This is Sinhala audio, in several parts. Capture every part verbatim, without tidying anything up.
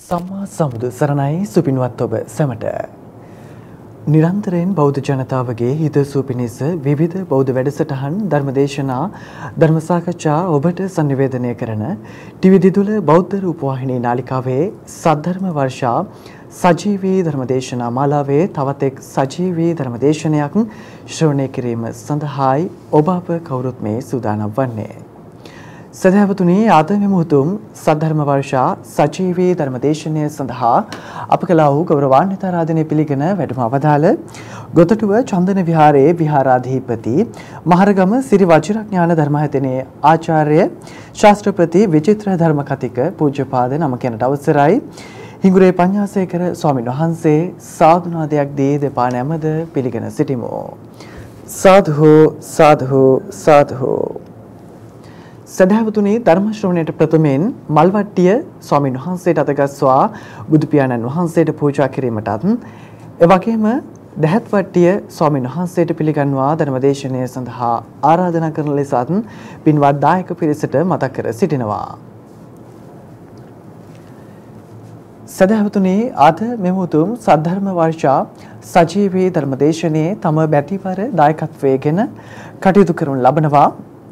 සම්මා සම්බුදු සරණයි සුපින්වත් ඔබ සැමට. නිරන්තරයෙන් බෞද්ධ ජනතාවගේ හිතසුව පිණිස විවිධ බෞද්ධ වැඩසටහන් ධර්මදේශනා ධර්ම සාකච්ඡා ඔබට සංනිවේදනය කරන ටිවි දිදුල බෞද්ධ රූපවාහිනී නාලිකාවේ සද්ධර්ම වර්ෂා සජීවී ධර්මදේශනා මාලාවේ තවත් එක් සජීවී ධර්මදේශනයක් ශ්‍රවණය කිරීම සඳහායි ඔබ අප කවුරුත් මේ සූදානම් වන්නේ. සදහවතුනි ආද මෙම උතුම් සද්ධර්ම වර්ෂා සජීවී ධර්මදේශනය සඳහා අප කළා වූ ගෞරවාන්විත ආරාධනය පිළිගෙන වැඩම අවදාළ ගොතටුව චන්දන විහාරයේ විහාරාධිපති මහරගම සිරි වජිරඥාන ධර්මායතනයේ ආචාර්ය ශාස්ත්‍රපති විචිත්‍ර ධර්ම කතික පූජ්‍යපාද නම කෙනට අවසරයි. හිඟුරේ පඤ්ඤාසේකර ස්වාමීන් වහන්සේ සාදුනාදයක් දී දෙපා නැමද පිළිගෙන සිටිමු. සාදු සාදු සාදු. සදහවතුනි ධර්ම ශ්‍රවණයට ප්‍රථමයෙන් මල්වට්ටිය ස්වාමීන් වහන්සේට අතගස්වා බුදු පියාණන් වහන්සේට පූජා කිරීමටත් එවැගේම දහත් වට්ටිය ස්වාමීන් වහන්සේට පිළිගන්වා ධර්මදේශනය සඳහා ආරාධනා කරන ලෙසත් පින්වත් දායක පිරිසට මතක් කර සිටිනවා. සදහවතුනි අද මෙම උතුම් සද්ධර්ම වර්ෂා සජීවී ධර්මදේශනයේ තම බැතිවර දායකත්වයෙන් කටයුතු කරනු ලබනවා.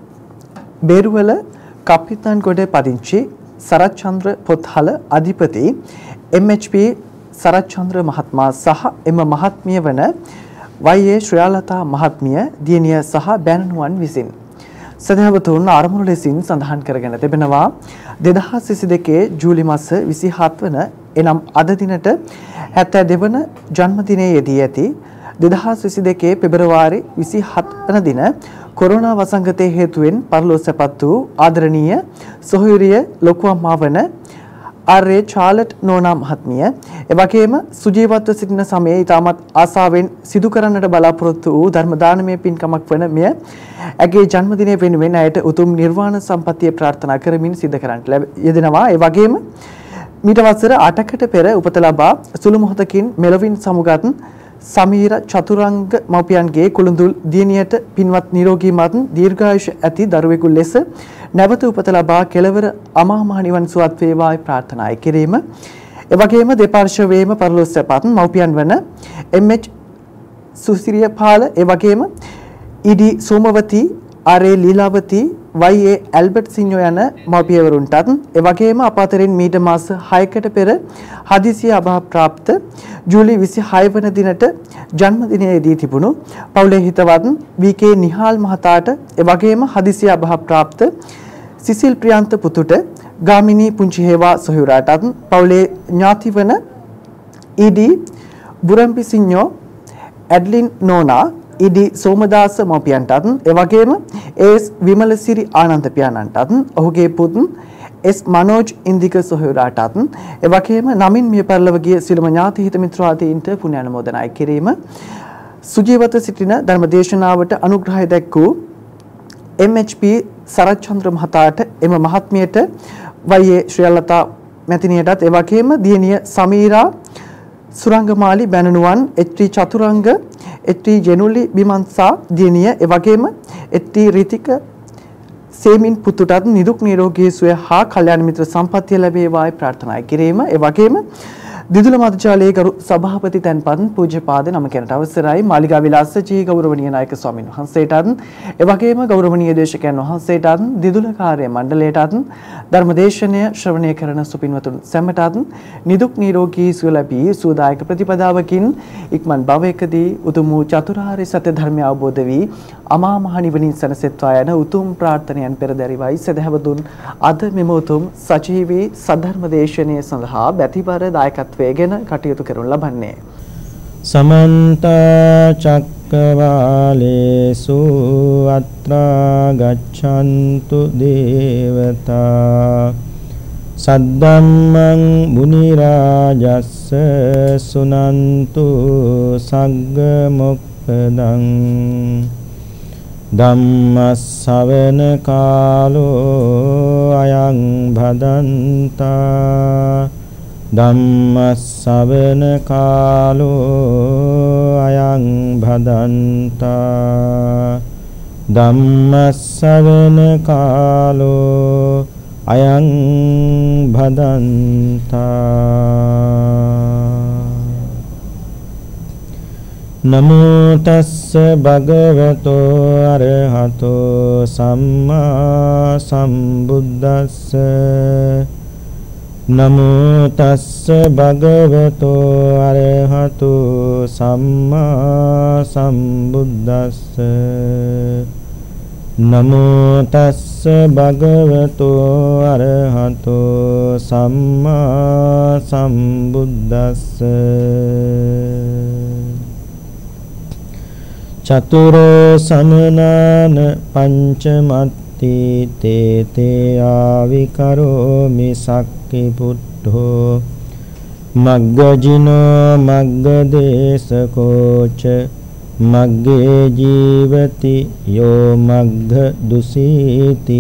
බේරුවල කපිතාන්ගොඩ පදිංචි සරච්චන්ද්‍ර පොත්හල අධිපති එම් එච් පී සරච්චන්ද්‍ර මහත්මයා සහ එම මහත්මිය වන වයි ඒ ශ්‍රියාලතා මහත්මිය දියණිය සහ බෑණනුවන් විසින් සදහවතුන් ආරමුණු ලෙසින් සඳහන් කරගෙන තිබෙනවා දෙදහස් විසිදෙකේ ජූලි මාස විසිහත් වන එනම් අද දිනට හැත්තෑ දෙක වන ජන්මදිනයේ යෙදී ඇති දෙදහස් විසිදෙකේ පෙබරවාරි විසිහත් වන දින කොරෝනා වසංගතයේ හේතුවෙන් පරලොව සැපත් වූ ආදරණීය සොහොයුරිය ලොකු අම්මා වන ආර් ඒ චාලට් නෝනා මහත්මිය එවැගේම සුජීවත්ව සිටින සමයේ ඉතාමත් ආසාවෙන් සිදු කරන්නට බලාපොරොත්තු වූ ධර්ම දානමය පින්කමක් වන මෙය ඇගේ ජන්මදිනය වෙනුවෙන් ඇයට උතුම් නිර්වාණ සම්පත්තිය ප්‍රාර්ථනා කරමින් සිදු කරන්නට යෙදෙනවා. එවැගේම මීට වසර අටකට පෙර උපත ලබා සුළු මොහොතකින් මෙලොවින් සමුගත් සමීර චතුරංග මව්පියන්ගේ කුළුඳුල් දියණියට පින්වත් නිරෝගී මත් දීර්ඝායුෂ ඇති දරුවෙකු ලෙස නැවත උපත ලබා කෙළවර අමා මහ නිවන් සුවත් වේවායි ප්‍රාර්ථනා කිරීම. එවැගේම දෙපාර්ශ්වයේම පරලොව සැපත් මව්පියන් වන එම් එච් සුසිරියපාල එවැගේම E D Somawathi R A Leelawathi Y A Albert Sinno යන මව්පියවරුන්ටත් එවැගේම අප අතරින් මීට මාස හයකට පෙර හදිසිය අභාව ප්‍රාප්ත ජූලි විසිහය වන දිනට ජන්මදිනයේදී තිබුණු පවුලේ හිතවත් වී කේ නිහාල් මහතාට එවැගේම හදිසිය අභාව ප්‍රාප්ත සිසිල් ප්‍රියන්ත පුතුට ගාමිණී පුංචි හේවා සොහොයුරාටත් පවුලේ ඥාති වන ඊ ඩී බුරම්පි සිඤ්ඤෝ ඇඩ්ලින් නෝනා ඊ ඩී සෝමදාස මව්පියන්ටත් එවැගේම එස් විමලසිරි ආනන්ද පියාණන්ටත් ඔහුගේ පුත් එස් මනෝජ් ඉන්දික සොහොයුරාටත් එවැගේම නමින් මිය පරලොව ගිය සිළුම ඥාති හිත මිත්‍රාදීන්ට පුණ්‍ය අනුමෝදනා කිරීම. සුජීවත්ව සිටින ධර්මදේශනාවට අනුග්‍රහය දැක්වූ එම් එච් පී සරච්චන්ද්‍ර මහතාට එම මහත්මියට වයි ඒ ශ්‍රියලතා මැතිණියටත් එවැගේම දියණිය සමීරා සුරංගමාලි බැනනුවන් H T Chathuranga H T Jenuli Bimansa දියණිය එවැගේම එච් ටී රිතික සේමින් පුතුටත් නිදුක් නිරෝගී සුවය හා කල්යාණ මිත්‍ර සම්පන්නිය ලැබේවායි ප්‍රාර්ථනා කිරීම. එවැගේම දිදුල මධ්‍යාලයේ ගරු සභාපති තැන්පත් පූජ්‍යපාද නම කෙනට අවසරයි මාලිගා විලාස ජී ගෞරවනීය නායක ස්වාමීන් වහන්සේටත් එවැගේම ගෞරවනීය දේශකයන් වහන්සේටත් දිදුල කාර්ය මණ්ඩලයටත් ධර්මදේශනය ශ්‍රවණය කරන සුපින්වතුන් සැමටත් නිදුක් නිරෝගී සුව ලැබී සුවදායක ප්‍රතිපදාවකින් ඉක්මන් භවයකදී උතුම් වූ චතුරාර්ය සත්‍ය ධර්මය අවබෝධ වී අමා මහ නිවනින් සැනසෙත්වා යන උතුම් ප්‍රාර්ථනයන් පෙරදැරිවයි සදහවතුන් අද මෙම උතුම් සජීවී සද්ධර්ම දේශනය සඳහා බැතිවර දායකත්වයෙන් කටයුතු කරනු ලබන්නේ. සමන්ත චක්කවාලේසු අත්‍රා ගච්ඡන්තු දේවතා සද්දම්මං මුනි රාජස්ස සුනන්තු සග්ග මොක්ඛදං ධම්මස්සවන කාලෝ අයං භදන්තා ධම්මස්සවන කාලෝ අයං භදන්තා ධම්මස්සවන කාලෝ අයං භදන්තා නමෝ තස්ස භගවතෝ අරහතෝ සම්මා සම්බුද්දස්ස නමෝ තස්ස භගවතෝ අරහතෝ සම්මා සම්බුද්දස්ස නමෝ තස්ස භගවතෝ අරහතෝ සම්මා සම්බුද්දස්ස චතුරෝ සමනාන පංචමත්ති තේ තේ ආවිකරෝමි සක්කි පුට්ඨෝ මග්ගජිනෝ මග්ගදේශකෝච මග්ගේ ජීවති යෝ මග්ග දුසීති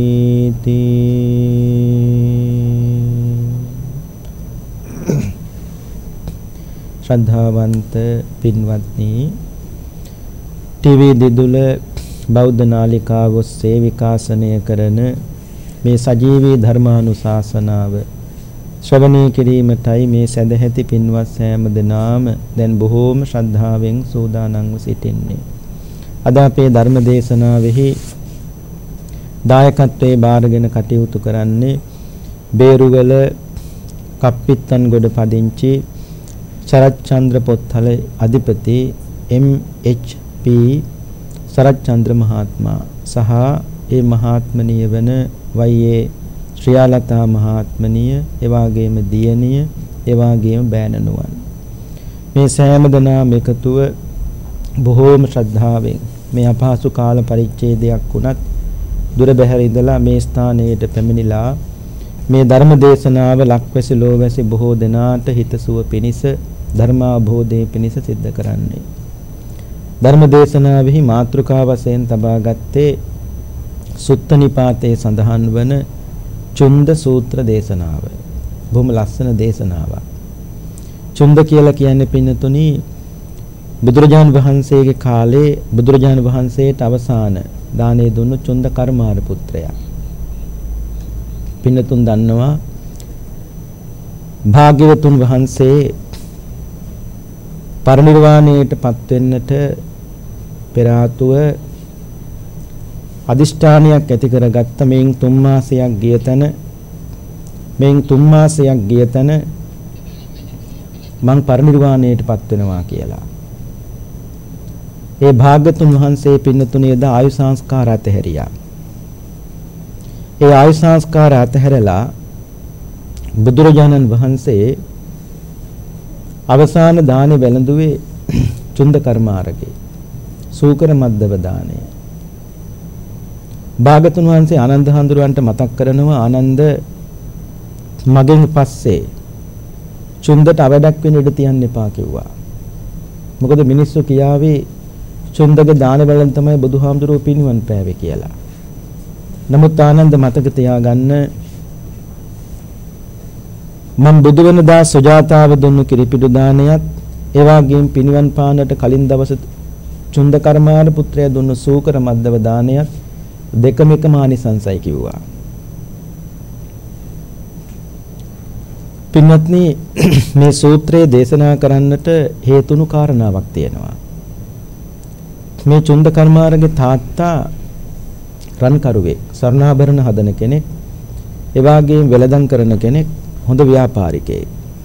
ශ්‍රද්ධාවන්ත පින්වත්නි ටීවී දිදුල බෞද්ධ නාලිකාව ඔස්සේ විකාශනය කරන මේ සජීවී ධර්මානුශාසනාව ශ්‍රවණය කිරීමටයි මේ සදැහැති පින්වත් සෑම දෙනාම දැන් බොහෝම ශ්‍රද්ධාවෙන් සූදානම්ව සිටින්නේ. අද අපේ ධර්ම දේශනාවෙහි දායකත්වයේ බාරගෙන කටයුතු කරන්නේ බේරුවල කප්පිත්තන් ගොඩ පදිංචි සරච්චන්ද්‍ර පොත්හල අධිපති එම් එච් පී සරච්චන්ද්‍ර මහත්මයා සහ ඒ මහත්මනිය වන වයියේ ශ්‍රියාලතා මහත්මනිය, එවාගේම දියණිය, එවාගේම බෑණනුවන් මේ සෑම දෙනාම එකතුව බොහෝම ශ්‍රද්ධාවෙන් මේ අපහසු කාල පරිච්ඡේදයක් වුණත් දුර බැහැර ඉඳලා මේ ස්ථානයට පැමිණිලා මේ ධර්ම දේශනාව ලක්වැසි ලෝවැසි බොහෝ දෙනාට හිතසුව පිණිස ධර්මාභෝධයේ පිණිස සිද්ධ කරන්නේ. ධර්ම දේශනාවෙහි මාතෘකා වශයෙන් තබා ගත්තේ සුත්ත නිපාතයේ සඳහන් වන චුන්ද සූත්‍ර දේශනාව. බොහොම ලස්සන දේශනාවක්. චුන්ද කියලා කියන්නේ පින්නතුනි බුදුරජාණන් වහන්සේගේ කාලේ බුදුරජාණන් වහන්සේට අවසාන දානය දුන්නු චුන්ද කර්මාර පුත්‍රයා. පින්නතුන් දන්නවා භාග්‍යවතුන් වහන්සේ පරිනිර්වාණයට පත් වෙන්නට පෙර ආතුව අදිෂ්ඨානයක් ඇති කරගත්ත මේන් තුන් මාසයක් ගිය තැන මේන් තුන් මාසයක් ගිය තැන මං පරිනිර්වාණයට පත් වෙනවා කියලා. ඒ භාග්‍යතුන් වහන්සේ පින්නතුණේද ආයු සංස්කාර අතහැරියා. ඒ ආයු සංස්කාර අතහැරලා බුදුරජාණන් වහන්සේ අවසාන දානෙ වැළඳුවේ චුන්ද කර්මාරගේ සූකර මද්දව දානය. භාගතුන් වහන්සේ ආනන්ද හඳුරවන්ට මතක් කරනවා ආනන්ද මගෙන් පස්සේ චුන්දට අවඩක් වෙන්න ඉඩ තියන්න එපා කිව්වා. මොකද මිනිස්සු කියාවේ චුන්දගේ දාන වලින් තමයි බුදුහාමුදුරුවෝ පින්වන් පෑවේ කියලා. නමුත් ආනන්ද මතක තියාගන්න මම බුදු වෙනදා සුජාතාව දුන්නු කිරිපිඩු දානයත් ඒ වගේම පින්වන් පානට කලින් දවස චුන්ද කර්මාර පුත්‍රයා දුන්නු සූකර මද්දව දානයත් දෙකම එකම ආනිසංසයි කිව්වා. පින්වත්නි මේ සූත්‍රයේ දේශනා කරන්නට හේතුණු කාරණාවක් තියෙනවා. මේ චුන්ද කර්මාරගේ තාත්තා රන්කරුවෙක්, ස්වර්ණාභරණ හදන කෙනෙක්, ඒ වගේම වෙළඳන් කරන කෙනෙක්, හොඳ ව්‍යාපාරිකයෙක්.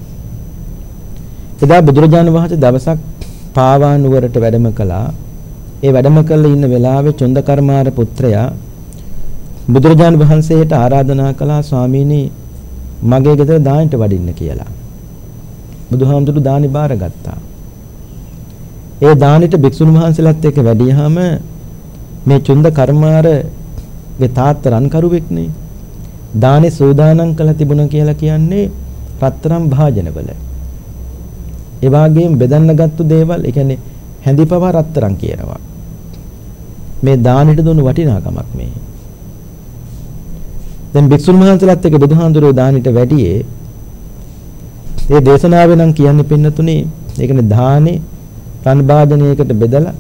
එදා බුදුරජාණන් වහන්සේ දවසක් පාවා නුවරට වැඩම කළා. ඒ වැඩම කළ ඉන්න වෙලාවේ චුන්ද කර්මාර පුත්‍රයා බුදුරජාණන් වහන්සේට ආරාධනා කළා ස්වාමීනි මගේ ගෙදර දානට වඩින්න කියලා. බුදුහාමුදුරු දානි බාරගත්තා. ඒ දානෙට භික්ෂුන් වහන්සේලාත් එක්ක වැඩියාම මේ චුන්ද කර්මාරගේ තාත්තා රන්කරුවෙක්නේ. දානේ සූදානම් කළා තිබුණා කියලා කියන්නේ රත්තරන් භාජනවල. ඒ වගේම බෙදන්න ගත්තු දේවල්, ඒ කියන්නේ හැඳිපව රත්තරන් කියනවා. මේ දානෙට දුන්නු වටිනාකමක් මේ. දැන් භික්ෂුන් වහන්සේලාත් එක්ක බුදුහාමුදුරුවෝ දානෙට වැඩියේ ඒ දේශනාවේ නම් කියන්නේ පින්නතුනේ ඒ කියන්නේ දානේ රන් භාජනයකට බෙදලා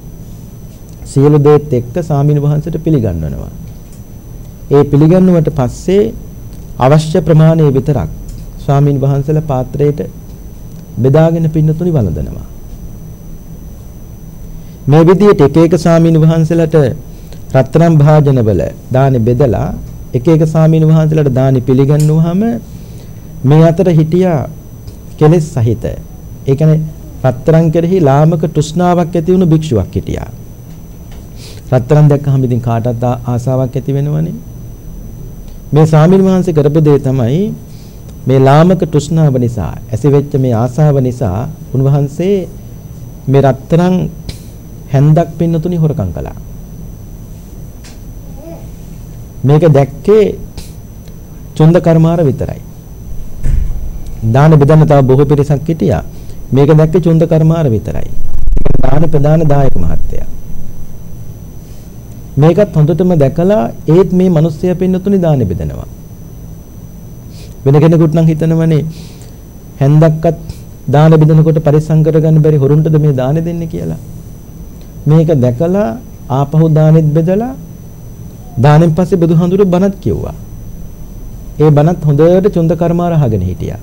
සියලු දේත් එක්ක සාමින වහන්සේට පිළිගන්වනවා. ඒ පිළිගන්නුවට පස්සේ අවශ්‍ය ප්‍රමාණය විතරක් ස්වාමින් වහන්සේලා පාත්‍රයට බෙදාගෙන පින්නතුනි වළඳනවා. මේ විදිහට එක එක ස්වාමින් වහන්සේලාට රත්තරන් භාජනවල දානි බෙදලා එක එක ස්වාමින් වහන්සේලාට දානි පිළිගන්නුවාම මේ අතර හිටියා කෙලෙස් සහිත. ඒ කියන්නේ රත්තරන් කෙරෙහි ලාමක තෘෂ්ණාවක් ඇති වුණු භික්ෂුවක් හිටියා. රත්තරන් දැක්කහම ඉතින් කාටවත් ආසාවක් ඇති වෙනවනේ. මේ ස්වාමීන් වහන්සේ කරපු දේ තමයි මේ ලාමක තෘෂ්ණාව නිසා, ඇසිවෙච්ච මේ ආසාව නිසා උන්වහන්සේ මේ රත්තරන් හැන්දක් පින්නතුනි හොරකම් කළා. මේක දැක්කේ චුන්ද කර්මාර විතරයි. දාන බෙදන්න තව බොහෝ පිරිසක් හිටියා. මේක දැක්කේ චුන්ද කර්මාර විතරයි. දාන ප්‍රදාන දායක මහත්තයා. මේකත් හොඳටම දැකලා ඒත් මේ මිනිස්සයා පින්නතුනි දාන බෙදනවා. වෙන කෙනෙකුට නම් හිතනවනේ හැන්දක්වත් දාන බෙදනකොට පරිස්සම් කරගන්න බැරි හොරුන්ටද මේ දාන දෙන්නේ කියලා. මේක දැකලා ආපහු දානෙත් බෙදලා දානෙන් පස්සේ බුදුහාඳුරු බණත් කිව්වා. ඒ බණත් හොඳට චුන්ද කර්මාර අහගෙන හිටියා.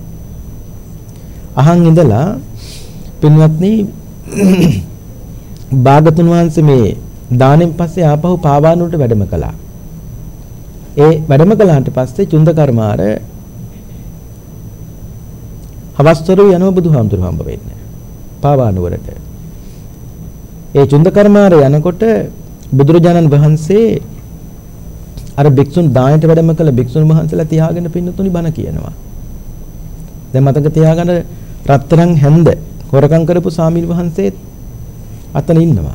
අහන් ඉඳලා පින්වත්නි භාගතුන් වහන්සේ මේ දානෙන් පස්සේ ආපහු පාවානුවට වැඩම කළා. ඒ වැඩම කළාට පස්සේ චුන්ද කර්මාර අවස්තරු යනව බුදුහාමුදුරු හම්බ වෙන්නේ පාවානුවරට. ඒ චුන්ද කර්මාර යනකොට බුදුරජාණන් වහන්සේ අර භික්ෂුන් දානයට වැඩම කළ භික්ෂුන් වහන්සේලා තියාගෙන පින්නතුනි බණ කියනවා. දැන් මතක තියාගන්න රත්තරන් හැන්ද හොරකම් කරපු ස්වාමීන් වහන්සේ අතන ඉන්නවා.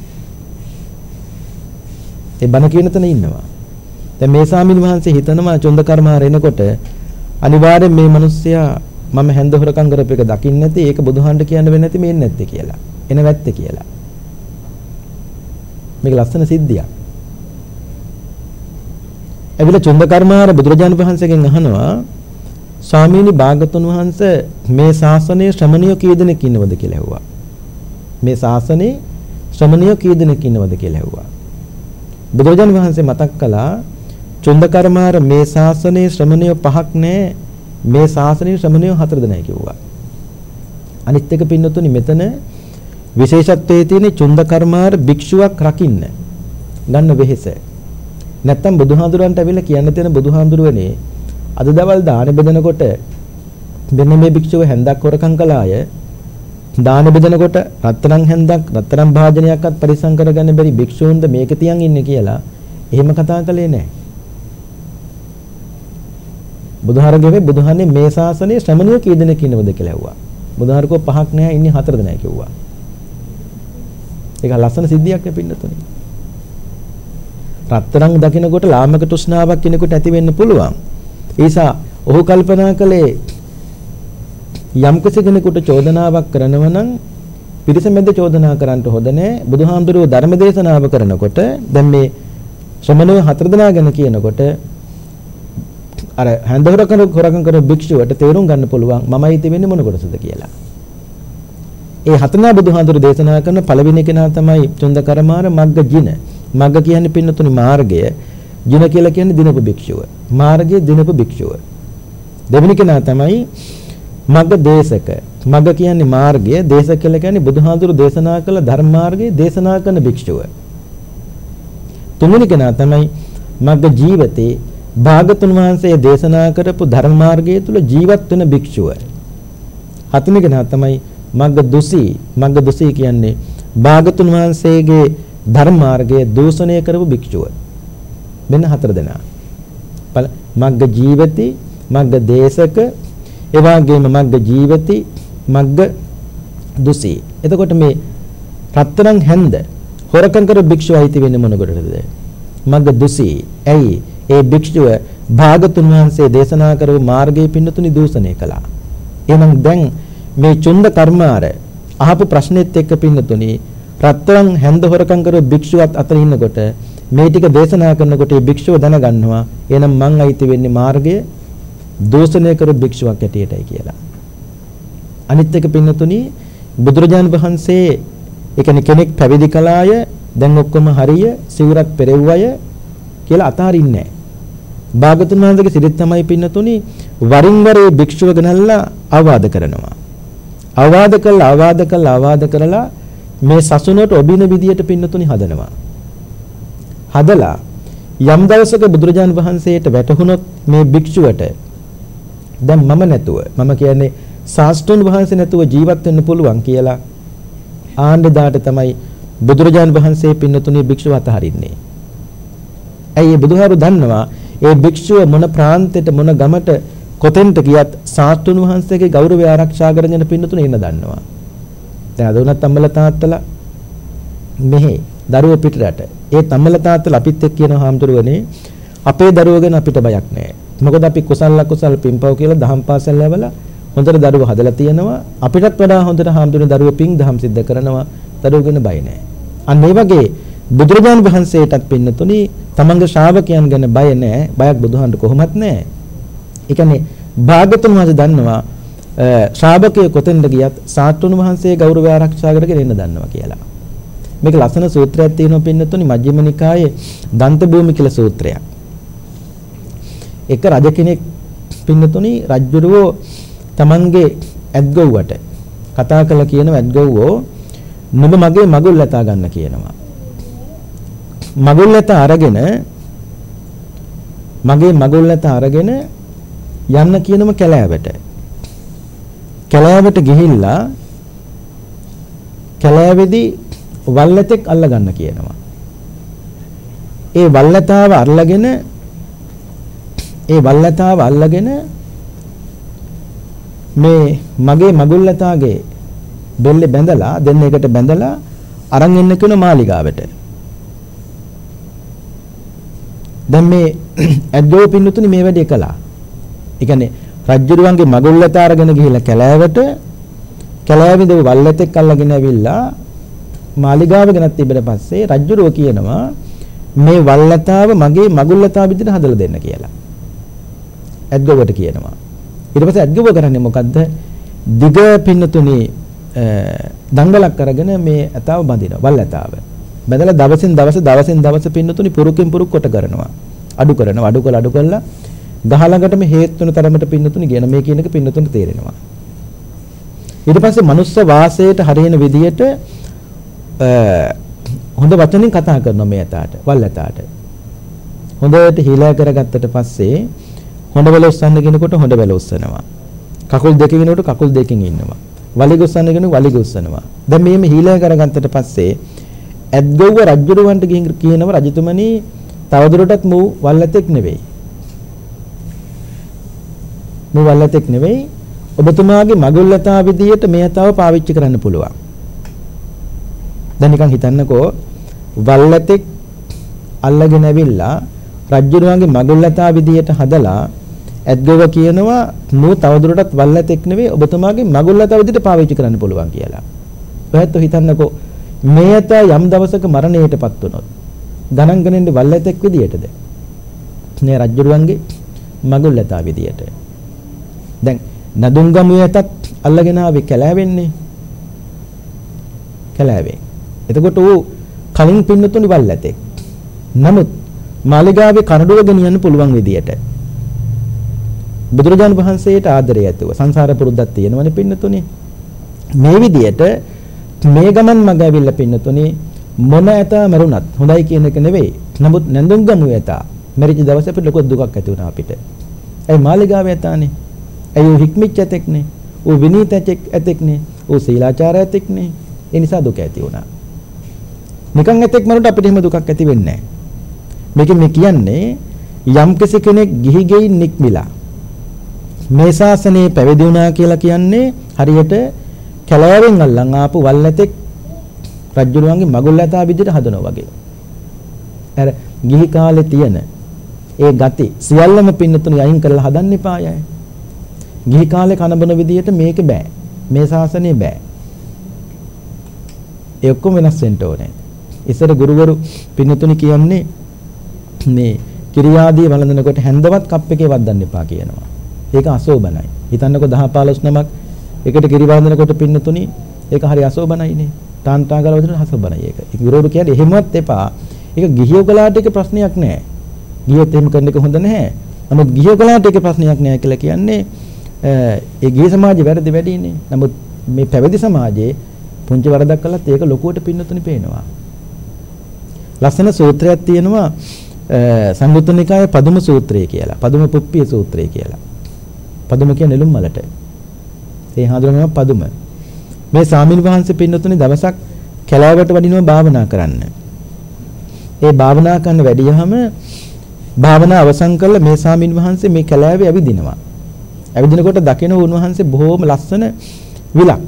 ඒ බණ කියන තැන ඉන්නවා. දැන් මේ ස්වාමීන් වහන්සේ හිතනවා චුන්ද කර්මාර එනකොට අනිවාර්යෙන් මේ මිනිස්සයා මම හැන්ද හොරකම් කරපු එක දකින්න නැති ඒක බුදුහාන්ට කියන්න වෙන්නේ නැති මේ නැත්තේ කියලා. එන වැත්තේ කියලා. මේක ලස්සන සිද්ධියක්. එවිට චුන්ද කර්මාර බුදුරජාණන් වහන්සේගෙන් අහනවා ස්වාමීනි භාගතුන් වහන්සේ මේ ශාසනයේ ශ්‍රමණියෝ කී දෙනෙක් ඉන්නවද කියලා ඇහුවා. මේ ශාසනයේ ශ්‍රමණියෝ කී දෙනෙක් ඉන්නවද කියලා ඇහුවා. බුදුරජාණන් වහන්සේ මතක් කළා චුන්ද කර්මාර මේ ශාසනයේ ශ්‍රමණියෝ පහක් නැහැ. මේ ශාසනයේ ශ්‍රමණියෝ හතර දෙනයි කිව්වා. අනිත් එක පින්නතුනි මෙතන විශේෂත්වයේ තියෙන චුන්ද කර්මාර භික්ෂුවක් රකින්න ගන්න වෙහෙස. නැත්තම් බුදුහාඳුරන්ට ඇවිල්ලා කියන්න තියෙන බුදුහාඳුරුවනේ අද දවල් දාන බෙදනකොට මෙන්න මේ භික්ෂුව හැන්දක් හොරකම් කළාය. දාන බෙදනකොට රත්තරන් හැන්දක් රත්තරන් භාජනයක්වත් පරිසම් කරගන්න බැරි භික්ෂූන්ද මේක තියන් ඉන්නේ කියලා එහෙම කතා කළේ නැහැ. බුදුහාරගෙවේ බුදුහාන්නේ මේ ශාසනයේ ශ්‍රමණියෝ කී දෙනෙක් ඉන්නවද කියලා ඇහුවා. බුදුහාරකෝ පහක් නැහැ ඉන්නේ හතර දෙනයි කිව්වා. ඒක ලස්සන සිද්ධියක් නේ පින්නතුනි. රත්තරන් දකින්නකොට ලාමක තෘෂ්ණාවක් කෙනෙකුට ඇති වෙන්න පුළුවන්. ඒ නිසා ඔහු කල්පනා කළේ යම් කෙනෙකුට චෝදනාවක් කරනවා නම් පිරිස මැද චෝදනා කරන්න හොඳ නැහැ. බුදුහාමුදුරුවෝ ධර්ම දේශනාව කරනකොට දැන් මේ ශ්‍රමණයෝ හතර දෙනා ගැන කියනකොට අර හැන්දහොරකන හොරකම් කරන භික්ෂුවට තේරුම් ගන්න පුළුවන් මමයි තිබෙන්නේ මොන කොටසද කියලා. ඒ හතනා බුදුහාමුදුරුවෝ දේශනා කරන පළවෙනි කෙනා තමයි චුන්ද කර්මාර මග්ග ජින. මග්ග කියන්නේ පින්නතුනි මාර්ගය. ජින කියලා කියන්නේ දිනපු භික්ෂුව. මාර්ගයේ දිනපු භික්ෂුව. දෙවෙනි කෙනා තමයි මග්ග දේශක. මග්ග කියන්නේ මාර්ගය, දේශක කියලා කියන්නේ බුදුහාඳුරු දේශනා කළ ධර්ම මාර්ගයේ දේශනා කරන භික්ෂුව. තුන්වෙනි කෙනා තමයි මග්ග ජීවිතේ භාගතුන් වහන්සේ දේශනා කරපු ධර්ම මාර්ගයේ තුල ජීවත් වෙන භික්ෂුව. හත්වෙනි කෙනා තමයි මග්ග දුසී. මග්ග දුසී කියන්නේ භාගතුන් වහන්සේගේ ධර්ම මාර්ගයේ දූෂණය කරපු භික්ෂුව. මෙන්න හතර දෙනා. මග්ග ජීවිතේ, මග්ග දේශක, ඒ වගේම මග්ග ජීවිතේ, මග්ග දුසී. එතකොට මේ රත්තරන් හැන්ද හොරකම් කර භික්ෂුව අයිති වෙන්නේ මොන කොටද? මග්ග දුසී. ඇයි? ඒ භික්ෂුව භාගතුන් වහන්සේ දේශනා කරපු මාර්ගයේ පින්නතුනි දූෂණය කළා. එහෙනම් දැන් මේ චුන්ද කර්මාර අහපු ප්‍රශ්නෙත් එක්ක පින්නතුනි රත්තරන් හැන්ද හොරකම් කර භික්ෂුවත් අතර ඉන්නකොට මේ ටික දේශනා කරනකොට මේ භික්ෂුව දැනගන්නවා එහෙනම් මං අයිති වෙන්නේ මාර්ගය දෝෂණය කර භික්ෂුවක් ඇටියටයි කියලා. අනිත් එක පින්නතුනි බුදුරජාණන් වහන්සේ ඒ කියන්නේ කෙනෙක් පැවිදි කළාය දැන් ඔක්කොම හරිය සිවුරක් පෙරෙව්වය කියලා අතාරින්නේ නැහැ. භාගතුන් වහන්සේගේ සිරිත තමයි පින්නතුනි වරින් වර ඒ භික්ෂුව ගනනලා අවවාද කරනවා. අවවාද කළා අවවාද කළා අවවාද කරලා මේ සසුනට ඔබින විදියට පින්නතුනි හදනවා. හදලා යම් දවසක බුදුරජාන් වහන්සේට වැටහුණොත් මේ භික්ෂුවට දැන් මම නැතුව මම කියන්නේ ශාස්ත්‍රඥ වහන්සේ නැතුව ජීවත් වෙන්න පුළුවන් කියලා ආණ්ඩ දාට තමයි බුදුරජාන් වහන්සේ පින්නතුනි භික්ෂුව අතහරින්නේ. ඇයි ඒ බුදුහාරු දන්නවා ඒ භික්ෂුව මොන ප්‍රාන්තයට මොන ගමට කොතෙන්ට ගියත් ශාස්ත්‍රඥ වහන්සේගේ ගෞරවය ආරක්ෂා කරගෙන පින්නතුනි ඉන්න දන්නවා. දැන් අද උනත් අම්මලා තාත්තලා මෙහි දරුවෝ පිටරට ඒ තම්මලා තාත්තලා අපිත් එක්ක කියන හාමුදුරුවනේ අපේ දරුවෝ ගැන අපිට බයක් නැහැ. මොකද අපි කුසල කුසල පින්පව් කියලා දහම් පාසල් ලැබලා හොඳට දරුවෝ හදලා තියෙනවා. අපිටත් වඩා හොඳට හාමුදුරුවෝ දරුවෝ පින් දහම් සිද්ධ කරනවා. දරුවෝ ගැන බය නැහැ. අන්න ඒ වගේ බුදුරජාණන් වහන්සේටත් පින්නතුනි තමන්ගේ ශ්‍රාවකයන් ගැන බය නැහැ. බයක් බුදුහාමුදුර කොහොමත් නැහැ. ඒ කියන්නේ භාගතුන් වහන්සේ දන්නවා ශ්‍රාවකයෙකු කොතෙන්ද ගියත් ශාස්ත්‍රඥ වහන්සේ ගෞරවය ආරක්ෂා කරගෙන ඉන්න දන්නවා කියලා. මේක ලස්සන සූත්‍රයක් තියෙනවා පින්නතුනි මජ්ක්‍ධිම නිකායේ දන්ත භූමි කියලා සූත්‍රයක්. එක රජ කෙනෙක් පින්නතුනි රජුරෝ තමන්ගේ ඇත්ගොව්වට කතා කළා කියනවා ඇත්ගොව්වෝ නුඹ මගේ මගුල් ලතා ගන්න කියනවා. මගුල් ලතා අරගෙන මගේ මගුල් ලතා අරගෙන යන්න කියනම කැලෑවට. කැලෑවට ගිහිල්ලා කැලෑවේදී වල්ලතෙක් අල්ල ගන්න කියනවා. ඒ වල්ලතාව අල්ලගෙන ඒ වල්ලතාව අල්ලගෙන මේ මගේ මගුල්ලතාගේ බෙල්ලේ බැඳලා දෙන්න එකට බැඳලා අරන් එන්න කියන මාලිගාවට. දැන් මේ ඇද්දෝ පින්නතුනි මේ වැඩේ කළා. ඒ කියන්නේ රජුරුවන්ගේ මගුල්ලතා අරගෙන ගිහිල්ලා කැලෑවට කැලෑවේදී වල්ලතෙක් අල්ලගෙන ඇවිල්ලා මාලිගාව ගෙනත් තිබෙන පස්සේ රජුරෝ කියනවා මේ වල්ලතාව මගේ මගුල්ලතාව විදිහට හදලා දෙන්න කියලා. ඇද්ගොවට කියනවා. ඊට පස්සේ ඇද්ගොව කරන්නේ මොකද්ද? දිග පින්නතුනි දංගලක් අරගෙන මේ ඇතාව බඳිනවා වල්ලතාව. බඳලා දවසින් දවස දවසින් දවස පින්නතුනි පුරුකින් පුරුක් කොට කරනවා. අඩු කරනවා අඩු කරලා අඩු කරලා ගහ ළඟටම හේත් වෙන තරමට පින්නතුනි කියන මේ කියන එක පින්නතුන්ට තේරෙනවා. ඊට පස්සේ මනුස්ස වාසයට හරියන විදියට හොඳ වචනින් කතා කරනවා මේ ඇතාට වල්ලතාට. හොඳට හිලා කරගත්තට පස්සේ හොඳ වෙල උස්සන්න කෙනකොට හොඳ වෙල උස්සනවා. කකුල් දෙකකින් ඉන්නකොට කකුල් දෙකකින් ඉන්නවා. වලිග උස්සන්න කෙනෙක් වලිග උස්සනවා. දැන් මේම හිලා කරගත්තට පස්සේ ඇද්ගොව්ව රජුරවන්ට ගිහින් කියනවා රජතුමනි තවදුරටත් මූ වල්ලතෙක් නෙවෙයි. මූ වල්ලතෙක් නෙවෙයි. ඔබතුමාගේ මගුල්ලතා විදියට මේ ඇතාව පාවිච්චි කරන්න පුළුවන්. දැන් නිකන් හිතන්නකෝ වල්ලතෙක් අල්ලගෙන ඇවිල්ලා රජුරුවන්ගේ මගුල්ලතා විදියට හදලා ඇද්ගොව කියනවා මෝ තවදුරටත් වල්ලතෙක් නෙවෙයි ඔබතුමාගේ මගුල්ලතා විදියට පාවිච්චි කරන්න පුළුවන් කියලා. ඔයත් හිතන්නකෝ මේ ඇතා යම් දවසක මරණයටපත් වුණොත් ගණන් ගණන්නේ වල්ලතෙක් විදියටද? නේ රජුරුවන්ගේ මගුල්ලතා විදියට. දැන් නදුංගමුවේ ඇතත් අල්ලගෙන ආවේ කැලෑවෙන්නේ. කැලෑවේ. එතකොට ඌ කලින් පින්නතුනි වල්ලතෙක්. නමුත් මාලිගාවේ කරඬුව ගෙනියන්න පුළුවන් විදියට බුදුරජාණන් වහන්සේට ආදරය ඇතුව සංසාර පුරුද්දක් තියෙනවනේ පින්නතුනි. මේ විදියට මේ ගමන් මග ඇවිල්ලා පින්නතුනි මොන ඇතා මරුණත් හොඳයි කියන එක නෙවෙයි. නමුත් නැඳුම්ගමුවේ ඇතා මරිච්ච දවසේ අපිට ලොකු දුකක් ඇති වුණා අපිට. ඒ මාලිගාවේ ඇතානේ. ඒ ඌ හික්මිච්ච ඇතෙක්නේ. ඌ විනීත ඇතෙක්නේ. ඌ සීලාචාර ඇතෙක්නේ. ඒ නිසා දුක ඇති වුණා. නිකන් ඇතෙක් මරුණට අපිට එහෙම දුකක් ඇති වෙන්නේ නැහැ. මේක මේ කියන්නේ යම් කෙනෙක් ගිහි ගෙයින් නික්මිලා මේ ශාසනයේ පැවිදි වුණා කියලා කියන්නේ හරියට කැලෑවෙන් අල්ලන් ආපු වල්ලතෙක් රජුරුවන්ගේ මගුල්ලතා විදිහට හදනවා වගේ. අර ගිහි කාලේ තියෙන ඒ ගති සියල්ලම පින්නතුණි අයින් කරලා හදන්න එපායයි. ගිහි කාලේ කනබන විදිහට මේක බෑ. මේ ශාසනය බෑ. ඒ ඔක්කොම වෙනස් වෙන්න ඕනේ. ඉස්සර ගුරුවරු පින්නතුණි කියන්නේ මේ කිරියාදී වළඳනකොට හැන්දවත් කප් එකේ වද්දන්න එපා කියනවා. ඒක අසෝබනයි. හිතන්නකො දහ පහළොස් නමක් එකට කිරි වළඳනකොට පින්නතුණි ඒක හරි අසෝබනයිනේ. තාන්තා ගාලා වදින අසෝබනයි ඒක. ඒ ගුරුවරු කියන්නේ එහෙමවත් එපා. ඒක ගිහියෝ කලාට ඒක ප්‍රශ්නයක් නෑ. ගියොත් එහෙම කරන එක හොඳ නැහැ. නමුත් ගිහියෝ කලකට ඒක ප්‍රශ්නයක් නෑ කියලා කියන්නේ ඒ ගිහි සමාජයේ වැරදි වැඩිනේ. නමුත් මේ පැවිදි සමාජයේ පුංචි වරදක් කළත් ඒක ලොකුවට පින්නතුනි පේනවා. ලස්සන සූත්‍රයක් තියෙනවා සංයුත්ත නිකායේ පදුම සූත්‍රය කියලා. පදුම පුප්පිය සූත්‍රය කියලා. පදුම කියන්නේ නෙළුම් මලට. ඒ හඳුනනවා පදුම. මේ සාමිල් වහන්සේ පින්නතුනි දවසක් කැලෑවට වඩිනවා භාවනා කරන්න. ඒ භාවනා කරන වැඩියහම භාවනා අවසන් කළා මේ සාමිල් වහන්සේ මේ කැලෑවේ ඇවිදිනවා. ඇවිදිනකොට දකින උන්වහන්සේ බොහොම ලස්සන විලක්.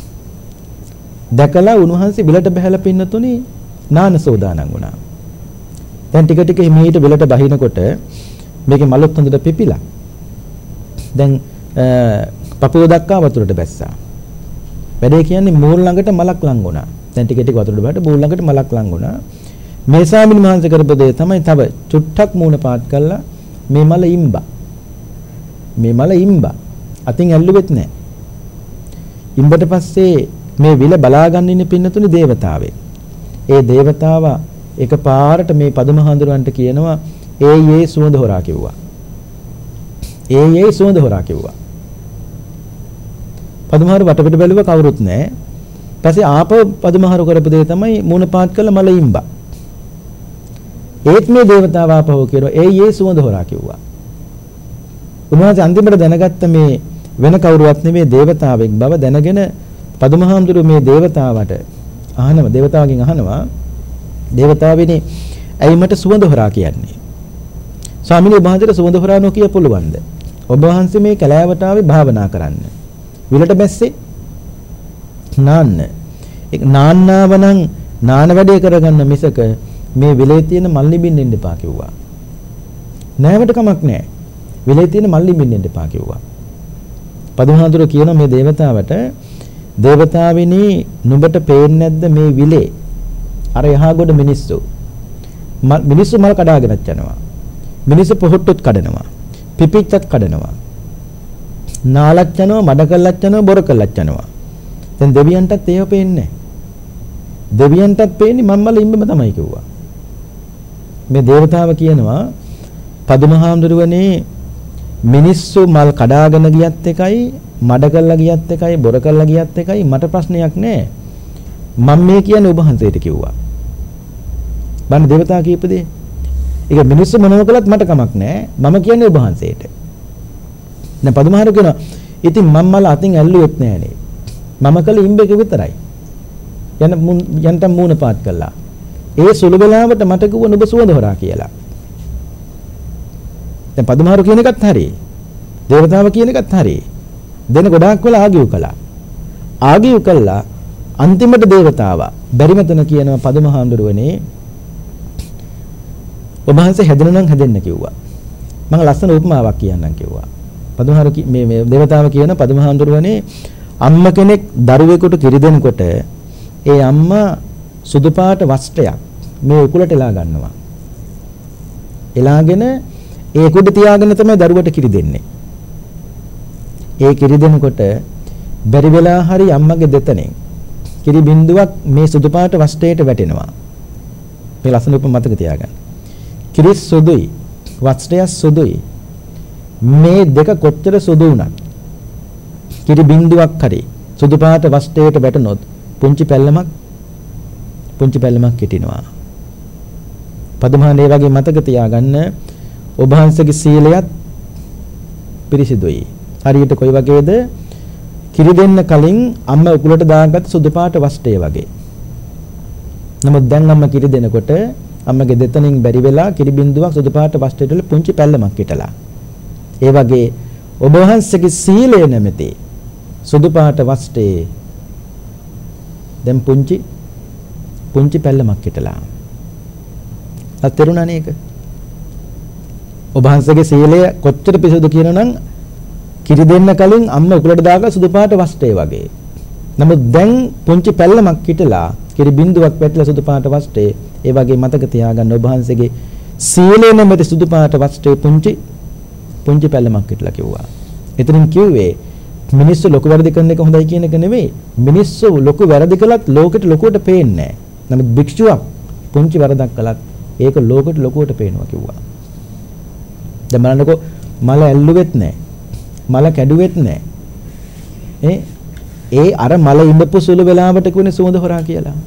දැකලා උන්වහන්සේ විලට බහැලා පින්නතුනි නාන සෝදානම් වුණා. දැන් ටික ටික මේිට විලට බහිනකොට මේකේ මලොත් හොඳට පිපිලා. දැන් පපුව දක්වා වතුරට බැස්සා. වැඩේ කියන්නේ මූල ළඟට මලක් ලං වුණා. දැන් ටික ටික වතුරට බහට මූල ළඟට මලක් ලං වුණා. මේ සාමිල් මහන්සිය කරපු දේ තමයි තව චුට්ටක් මූණ පාත් කළා මේ මල ඉම්බා. මේ මල ඉම්බා. අතින් ඇල්ලුවෙත් නැහැ. ඉම්බට පස්සේ මේ විල බලා ගන්න ඉන්න පින්නතුනි දේවතාවෙක්. ඒ දේවතාවා එකපාරට මේ පදුම හඳුරන්ට කියනවා ඒ යේ සුවඳ හොරා කිව්වා. ඒ යේ සුවඳ හොරා කිව්වා. පදුමහරු වටපිට බැලුවා කවුරුත් නැහැ. ඊපස්සේ ආපහු පදුමහරු කරපු දේ තමයි මූණ පාත් කළ මල ඉම්බා. ඒත් මේ දේවතාව ආපහු කියනවා ඒ යේ සුවඳ හොරා කිව්වා. උන්වහන්සේ අන්තිමට දැනගත්ත මේ වෙන කවුරුවත් නෙමෙයි දේවතාවෙක් බව දැනගෙන පදුමහාමුදුරු මේ දේවතාවට අහනවා දේවතාවගෙන් අහනවා දේවතාවෙනි ඇයි මට සුවඳ හොරා කියන්නේ? ස්වාමීනි ඔබ වහන්සේට සුවඳ හොරා නොකිය පුළුවන්ද? ඔබ වහන්සේ මේ කැලෑවට ආවේ භාවනා කරන්න. විලට බැස්සේ නාන්න. ඒක නාන්නාව නම් නාන වැඩේ කරගන්න මිසක මේ විලේ තියෙන මල් නිබින්න ඉන්න එපා කිව්වා. නෑවට කමක් නෑ. විලේ තියෙන මල් නිබින්න ඉන්න එපා කිව්වා. පදුමහාඳුර කියන මේ දේවතාවට දේවතාවිනි නුඹට පේන්නේ නැද්ද මේ විලේ අර යහගොඩ මිනිස්සු මිනිස්සු මල් කඩාගෙනත් යනවා. මිනිස්සු පොහොට්ටුත් කඩනවා. පිපිච්චත් කඩනවා. නාලත් යනවා, මඩ කළත් යනවා, බොර කළත් යනවා. දැන් දෙවියන්ටත් ඒව පේන්නේ නැහැ. දෙවියන්ටත් පේන්නේ මම්මල ඉම්බම තමයි කිව්වා. මේ දේවතාව කියනවා පදුමහාඳුරුවනේ මිනිස්සු මල් කඩාගෙන ගියත් එකයි මඩ කළා ගියත් එකයි බොර කළා ගියත් එකයි මට ප්‍රශ්නයක් නැහැ. මම මේ කියන්නේ ඔබ වහන්සේට කිව්වා. බණ දේවතාව කියපදේ. ඒක මිනිස්සු මොනව කළත් මට කමක් නැහැ. මම කියන්නේ ඔබ වහන්සේට. දැන් පදුමහාරු කියනවා ඉතින් මම මල අතින් ඇල්ලුවෙත් නැහනේ. මම කළ ඉම්බේක විතරයි. යන යන්ට මූණ පාත් කළා. ඒ සුළු වෙලාවට මට කිව්ව නුඹ සුවඳ හොරා කියලා. දැන් පදුමහාරු කියන එකත් හරි. දේවතාව කියන එකත් හරි. දෙන ගොඩාක් වෙලා ආගියු කළා. ආගියු කළා අන්තිමට දේවතාවා බැරිමතන කියනවා පදුමහාඳුරුවනේ ඔබ වහන්සේ හැදෙන්න නම් හැදෙන්න කිව්වා. මම ලස්සන උපමාවක් කියන්නම් කිව්වා. පදුමහාරු මේ මේ දේවතාව කියන පදුමහාඳුරුවනේ අම්මා කෙනෙක් දරුවෙකුට කිරි දෙනකොට ඒ අම්මා සුදු පාට වස්ත්‍රයක් මේ උකුලට එලා ගන්නවා. එලාගෙන ඒ කුඩ තියාගෙන තමයි දරුවට කිරි දෙන්නේ. ඒ කිරි දෙනකොට බැරි වෙලා හරි අම්මගේ දෙතනෙන් කිරි බින්දුවක් මේ සුදු පාට වස්ත්‍රයට වැටෙනවා. මේ ලස්සන උපම මතක තියාගන්න. කිරි සුදුයි, වස්ත්‍රය සුදුයි. මේ දෙක කොච්චර සුදු වුණත් කිරි බින්දුවක් හරි සුදු පාට වස්ත්‍රයට වැටුනොත් පුංචි පැල්ලමක් පුංචි පැල්ලමක් හිටිනවා. පදුමහානේ වගේ මතක තියාගන්න ඔබ වහන්සේගේ සීලයත් පිරිසිදුයි. හරියට කොයි වගේද? කිරි දෙන්න කලින් අම්මා උකුලට දාගත්ත සුදු පාට වස්ත්‍රය වගේ. නමුත් දැන් අම්මා කිරි දෙනකොට අම්මගේ දෙතනින් බැරි වෙලා කිරි බින්දුවක් සුදු පාට වස්ත්‍රයට වල පුංචි පැල්ලමක් හිටලා. ඒ වගේ ඔබ වහන්සේගේ සීලය නැමැති සුදු පාට වස්ත්‍රයේ දැන් පුංචි පුංචි පැල්ලමක් හිටලා. අතරුණා නේක. ඔබ වහන්සේගේ සීලය කොච්චර පිසුදු කියනනම් කිරි දෙන්න කලින් අම්මා උකුලට දාගත්ත සුදු පාට වස්ත්‍රය වගේ. නමුත් දැන් පුංචි පැල්ලමක් හිටලා කිරි බින්දුවක් පැටලා සුදු පාට වස්ත්‍රය. ඒ වගේ මතක තියාගන්න ඔබ වහන්සේගේ සීලය නැමැති සුදු පාට වස්ත්‍රයේ පුංචි පුංචි පැල්ලමක් හිටලා කිව්වා. එතනින් කිව්වේ මිනිස්සු ලොකු වැරදි කරන එක හොඳයි කියන එක නෙවෙයි. මිනිස්සු ලොකු වැරදි කළත් ලෝකෙට ලොකුවට පේන්නේ නැහැ. නමුත් භික්ෂුවක් පුංචි වැරදක් කළත් ඒක ලෝකෙට ලොකුවට පේනවා කිව්වා. දැන් බලන්නකෝ මල ඇල්ලුවෙත් නැහැ. මල කැඩුවෙත් නැහැ. ඒ ඒ අර මල ඉඳපු සුළු වෙලාවට කියන්නේ සුවඳ හොරා කියලා.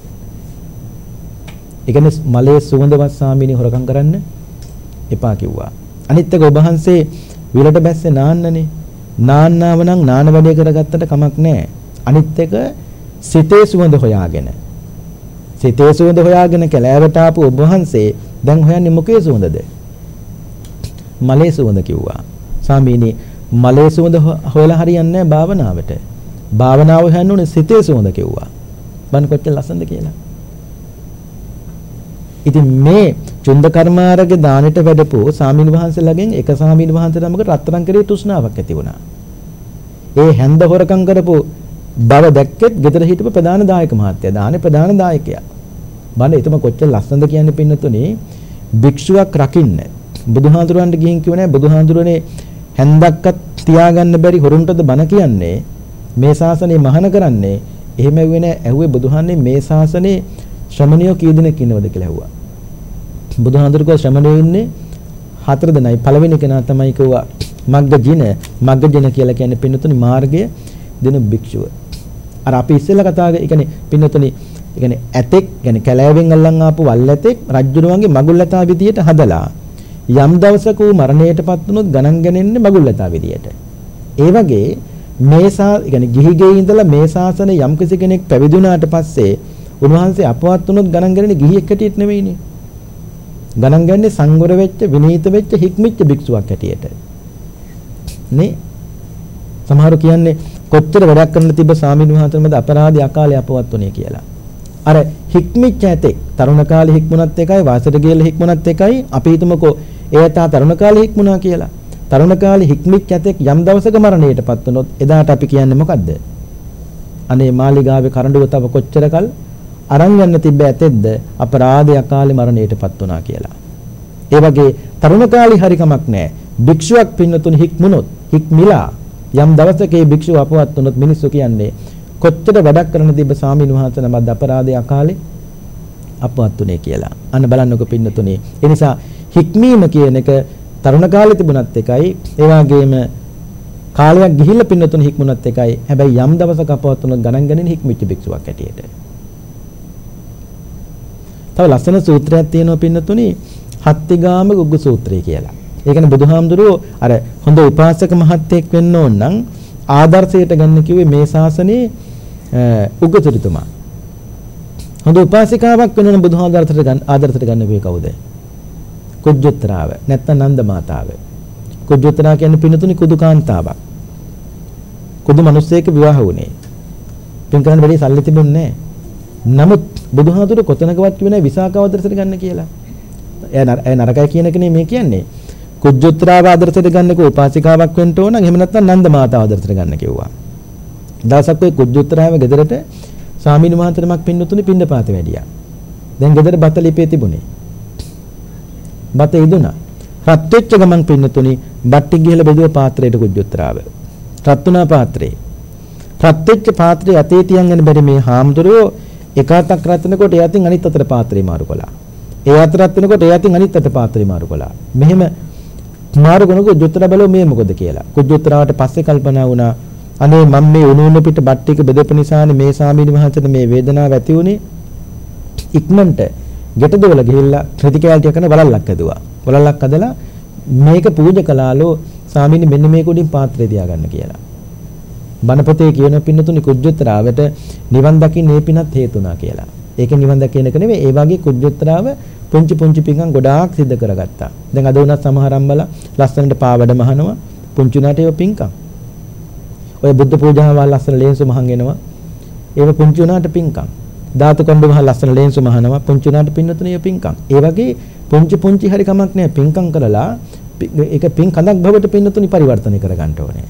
ඒ කියන්නේ මලේ සුවඳවත් සාමිනී හොරකම් කරන්න එපා කිව්වා. අනිත් එක ඔබ වහන්සේ විලට බැස්සේ නාන්නනේ. නාන්නාව නම් නාන වැඩේ කරගත්තට කමක් නැහැ. අනිත් එක සිතේ සුවඳ හොයාගෙන. සිතේ සුවඳ හොයාගෙන කැලෑවට ආපු ඔබ වහන්සේ දැන් හොයන්නේ මොකේ සුවඳද? මලේ සුවඳ කිව්වා. සාමිනී මලේ සුවඳ හොයලා හරියන්නේ නැහැ භාවනාවට. භාවනාව හොයන්න ඕනේ සිතේ සුවඳ කිව්වා. බන් කොච්චර ලස්සනද කියලා. ඉතින් මේ චුන්ද කර්මාරගේ දානෙට වැඩපු සාමිනී වහන්සේලාගෙන් එක සාමිනී වහන්සේ නමකට රත්තරන් කරේ තෘෂ්ණාවක් ඇති වුණා. ඒ හැන්ද හොරකම් කරපු බව දැක්කෙත් ගෙදර හිටපු ප්‍රධාන දායක මහත්තයා දානේ ප්‍රධාන දායකයා. බණ එතම කොච්චර ලස්සනද කියන්නේ පින්නතුනේ භික්ෂුවක් රකින්න බුදුහාඳුරන්ට ගිහින් කිව්ව නෑ බුදුහාඳුරනේ හැන්දක්වත් තියාගන්න බැරි හොරුන්ටද බණ කියන්නේ මේ ශාසනය මහාන කරන්නේ එහෙම ඇහුවේ නෑ ඇහුවේ බුදුහාන්නේ මේ ශාසනයේ ශ්‍රමණියෝ කී දෙනෙක් ඉන්නවද කියලා ඇහුවා. බුදුහාඳුරකෝ ශ්‍රමණියෝ ඉන්නේ හතර දෙනයි. පළවෙනි කෙනා තමයි කිව්වා මග්ගජින මග්ගජින කියලා කියන්නේ පින්නතුනි මාර්ගය දෙන භික්ෂුව. අර අපි ඉස්සෙල්ලා කතා කරේ ඒ කියන්නේ පින්නතුනි ඒ කියන්නේ ඇතෙක් කියන්නේ කැලෑවෙන් අල්ලන් ආපු වල් ඇතෙක් රජුණුවන්ගේ මගුල් ලතා විදියට හදලා යම් දවසක ඌ මරණයටපත් වුණොත් ගණන් ගන්නේ මගුල් ලතා විදියට. ඒ වගේ මේ සා ඒ කියන්නේ ගිහි ගේ ඉඳලා මේ ශාසනය යම් කිසි කෙනෙක් පැවිදුණාට පස්සේ උන්වහන්සේ අපවත් වුණොත් ගණන් ගන්නේ ගිහියෙක් හැටියට නෙවෙයිනේ. ගණන් ගන්නේ සංවර වෙච්ච විනීත වෙච්ච හික්මිච්ච භික්ෂුවක් හැටියට. නේ සමහර කියන්නේ කොච්චර වැඩක් කරන්න තිබ්බ ස්වාමීන් වහන්සේ මැද අපරාධي අකාලේ අපවත් වුණේ කියලා. අර හික්මිච්ච ඇතෙක් තරුණ කාලේ හික්මුණත් එකයි වාසයට ගියලා හික්මුණත් එකයි අපි හිතමුකෝ ඒ තා තරුණ කාලේ හික්මුණා කියලා. තරුණ කාලේ හික්මිච්ච ඇතෙක් යම් දවසක මරණයටපත් වුණොත් එදාට අපි කියන්නේ මොකද්ද? අනේ මාලිගාවේ කරඬුව තව කොච්චර කල් අරන් යන්න තිබ්බ ඇතෙක්ද අපරාධي අකාලේ මරණයටපත් වුණා කියලා. ඒ වගේ තරුණ කාලේ හරි කමක් නැහැ. භික්ෂුවක් පින්නතුන් හික්මුණොත් හික්මිලා යම් දවසක ඒ භික්ෂුව අපවත් වුණොත් මිනිස්සු කියන්නේ කොච්චර වැඩක් කරන තිබ්බ ස්වාමීන් වහන්සේ නමක් අපරාධය අකාලේ අපවත් උනේ කියලා. අන්න බලන්නකො පින්නතුනේ. ඒ නිසා හික්මීම කියන එක තරුණ කාලේ තිබුණත් එකයි ඒ වගේම කාලයක් ගිහිල්ලා පින්නතුනේ හික්මුණත් එකයි. හැබැයි යම් දවසක අපවත් වුණොත් ගණන් ගන්නේ හික්මිච්ච භික්ෂුවක් හැටියට. තව ලස්සන සූත්‍රයක් තියෙනවා පින්නතුනේ හත්තිගාම ගුග්ග සූත්‍රය කියලා. ඒ කියන්නේ බුදුහාමුදුරුවෝ අර හොඳ උපාසක මහත්තයෙක් වෙන්න ඕන නම් ආදර්ශයට ගන්න කිව්වේ මේ ශාසනයේ උගතුරුතුමා. හොඳ උපාසිකාවක් වෙන්න නම් බුදුහාමුදුරුවෝ ගන්න ආදර්ශයට ගන්න කිව්වේ කවුද? කුජ්ජුත්‍රාව නැත්නම් නන්ද මාතාව. කුජ්ජුත්‍රා කියන්නේ පින්නතුනි කුදු කාන්තාවක්. කුදු මිනිස්සෙක් විවාහ වුණේ. පින් කරන්න බැරි සල්ලි තිබුණේ නැහැ. නමුත් බුදුහාමුදුරුවෝ කොතනකවත් කිව්වේ නැහැ විසාකාව ආදර්ශයට ගන්න කියලා. එයා නරකයි කියන එක නේ මේ කියන්නේ. කුජ්ජුත්‍රාව ආදර්ශයට ගන්නකෝ උපාසිකාවක් වෙන්න ඕන නම් එහෙම නැත්නම් නන්ද මාතාව ආදර්ශයට ගන්න කිව්වා. දවසක් ඔය කුජ්ජුත්‍රාව ගෙදරට ස්වාමීන් වහන්සේ නමක් පින්නතුනේ පින්නපාත වැඩියා. දැන් ගෙදර බත ලිපේ තිබුණේ. බත ඉදුණා. රත් වෙච්ච ගමන් පින්නතුනේ බට්ටි ගිහලා බෙදුව පාත්‍රයට කුජ්ජුත්‍රාව. රත් වුණා පාත්‍රේ. රත් වෙච්ච පාත්‍රය අතේ තියන් යන බැරි මේ හාමුදුරුවෝ එක අතක් රත්නකොට ඒ අතින් අනිත් අතට පාත්‍රේ මාරු කළා. ඒ අතරත් වෙනකොට ඒ අතින් අනිත් අතට පාත්‍රේ මාරු කළා. මෙහෙම මාරු කරනකොට කුජ්ජුත්‍රා බලව මේ මොකද කියලා. කුජ්ජුත්‍රාවට පස්සේ කල්පනා වුණා අනේ මම මේ උණු උණු පිට බට්ටික බෙදපු නිසානේ මේ ස්වාමීන් වහන්සේට මේ වේදනාව ඇති වුනේ. ඉක්මනට ගෙට දොවල ගිහිල්ලා ප්‍රතිකාරය කරන වලල්ලක් ඇදුවා. වලල්ලක් ඇදලා මේක පූජා කළාලෝ ස්වාමීන් මෙන්න මේක උඩින් පාත්‍රය තියාගන්න කියලා. බණපොතේ කියන පින්නතුනි කුජ්ජුත්‍රාවට නිවන් දකින්න මේ පිනත් හේතුණා කියලා. ඒක නිවන් දකින්න එක නෙවෙයි ඒ වගේ කුජ්ජුත්‍රාව පුංචි පුංචි පිංගම් ගොඩාක් සිද්ධ කරගත්තා. දැන් අද උනත් සමහර අම්බලා ලස්සනට පාවඩ මහනවා පුංචි උනාට ඒව පිංකම්. ඔය බුද්ධ පූජාවල් ලස්සන ලේන්සු මහන් එනවා. ඒව පුංචි උනාට පිංකම්. ධාතු කණ්ඩු මහ ලස්සන ලේන්සු මහනවා පුංචි උනාට පින්නතුනේ ඒ පිංකම්. ඒ වගේ පුංචි පුංචි හරි කමක් නැහැ පිංකම් කරලා ඒක පිං කඳක් බවට පින්නතුනි පරිවර්තනය කරගන්න ඕනේ.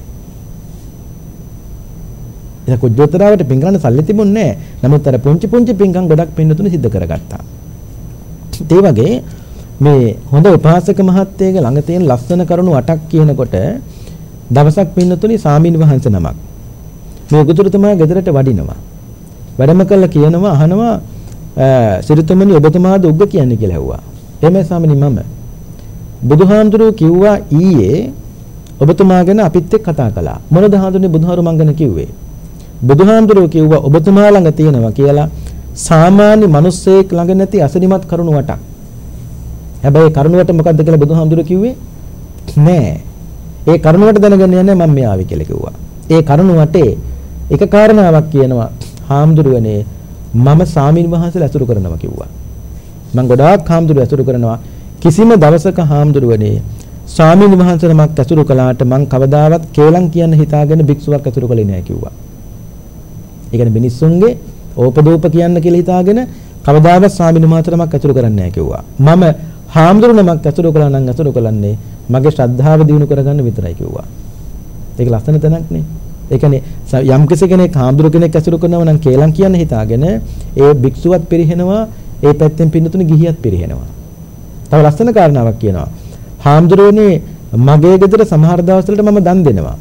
ඒක කුජ්ජුත්‍රාවට පිංගන්න සල්ලි තිබුණේ නැහැ. නමුත් අර පුංචි පුංචි පිංකම් ගොඩක් පින්නතුනි සිද්ධ කරගත්තා. ඒ වගේ මේ හොඳ උපාසක මහත්තයගේ ළඟ තියෙන ලස්සන කරුණු අටක් කියනකොට දවසක් පින්නතුනි සාමින් වහන්සේ නමක් මේ උගතුරුතුමා ගෙදරට වඩිනවා. වැඩම කළා කියනවා අහනවා සිරිතුමනි ඔබතුමාද උග්ග කියන්නේ කියලා ඇහුවා. එහෙමයි සාමිනි මම. බුදුහාමුදුරුවෝ කිව්වා ඊයේ ඔබතුමා ගැන අපිත් එක්ක කතා කළා. මොනද හාමුදුරනේ බුදුහාරු මං ගැන කිව්වේ? බුදුහාමුදුරුවෝ කිව්වා ඔබතුමා ළඟ තියෙනවා කියලා සාමාන්‍ය මිනිස්සෙක් ළඟ නැති අසනිමත් කරුණු වටක්. හැබැයි කරුණු වට මොකද්ද කියලා බුදුහාමුදුරුවෝ කිව්වේ නෑ. ඒ කරුණු වට දැනගෙන යන්නේ මම මේ ආවේ කියලා කිව්වා. ඒ කරුණු වටේ එක කාරණාවක් කියනවා හාමුදුරුවනේ මම ස්වාමීන් වහන්සේලා ඇසුරු කරනවා කිව්වා. මම ගොඩාක් හාමුදුරුවෝ ඇසුරු කරනවා. කිසිම දවසක හාමුදුරුවනේ ස්වාමීන් වහන්සේ නමක් ඇසුරු කළාට මං කවදාවත් කේලම් කියන්න හිතාගෙන භික්ෂුවක් ඇසුරු කළේ නෑ කිව්වා. ඒ කියන්නේ මිනිස්සුන්ගේ ඕපදෝප කියන්න කියලා හිතාගෙන කවදාවත් ස්වාමීන් වහන්සේ නමක් ඇසුරු කරන්නේ නෑ කිව්වා. මම හාමුදුරු නමක් ඇසුරු කළා නම් ඇසුරු කරන්නේ මගේ ශ්‍රද්ධාව දිනු කරගන්න විතරයි කිව්වා. ඒක ලස්සන තැනක් නේ. ඒ කියන්නේ යම් කෙනෙක් හාමුදුරු කෙනෙක් ඇසුරු කරනවා නම් කේලම් කියන්න හිතාගෙන ඒ භික්ෂුවත් පිරිහෙනවා, ඒ පැත්තෙන් පින්නතුනේ ගිහියත් පිරිහෙනවා. තව ලස්සන කාරණාවක් කියනවා. හාමුදුරුවනේ මගේ ගෙදර සමහර දවස්වලට මම දන් දෙනවා.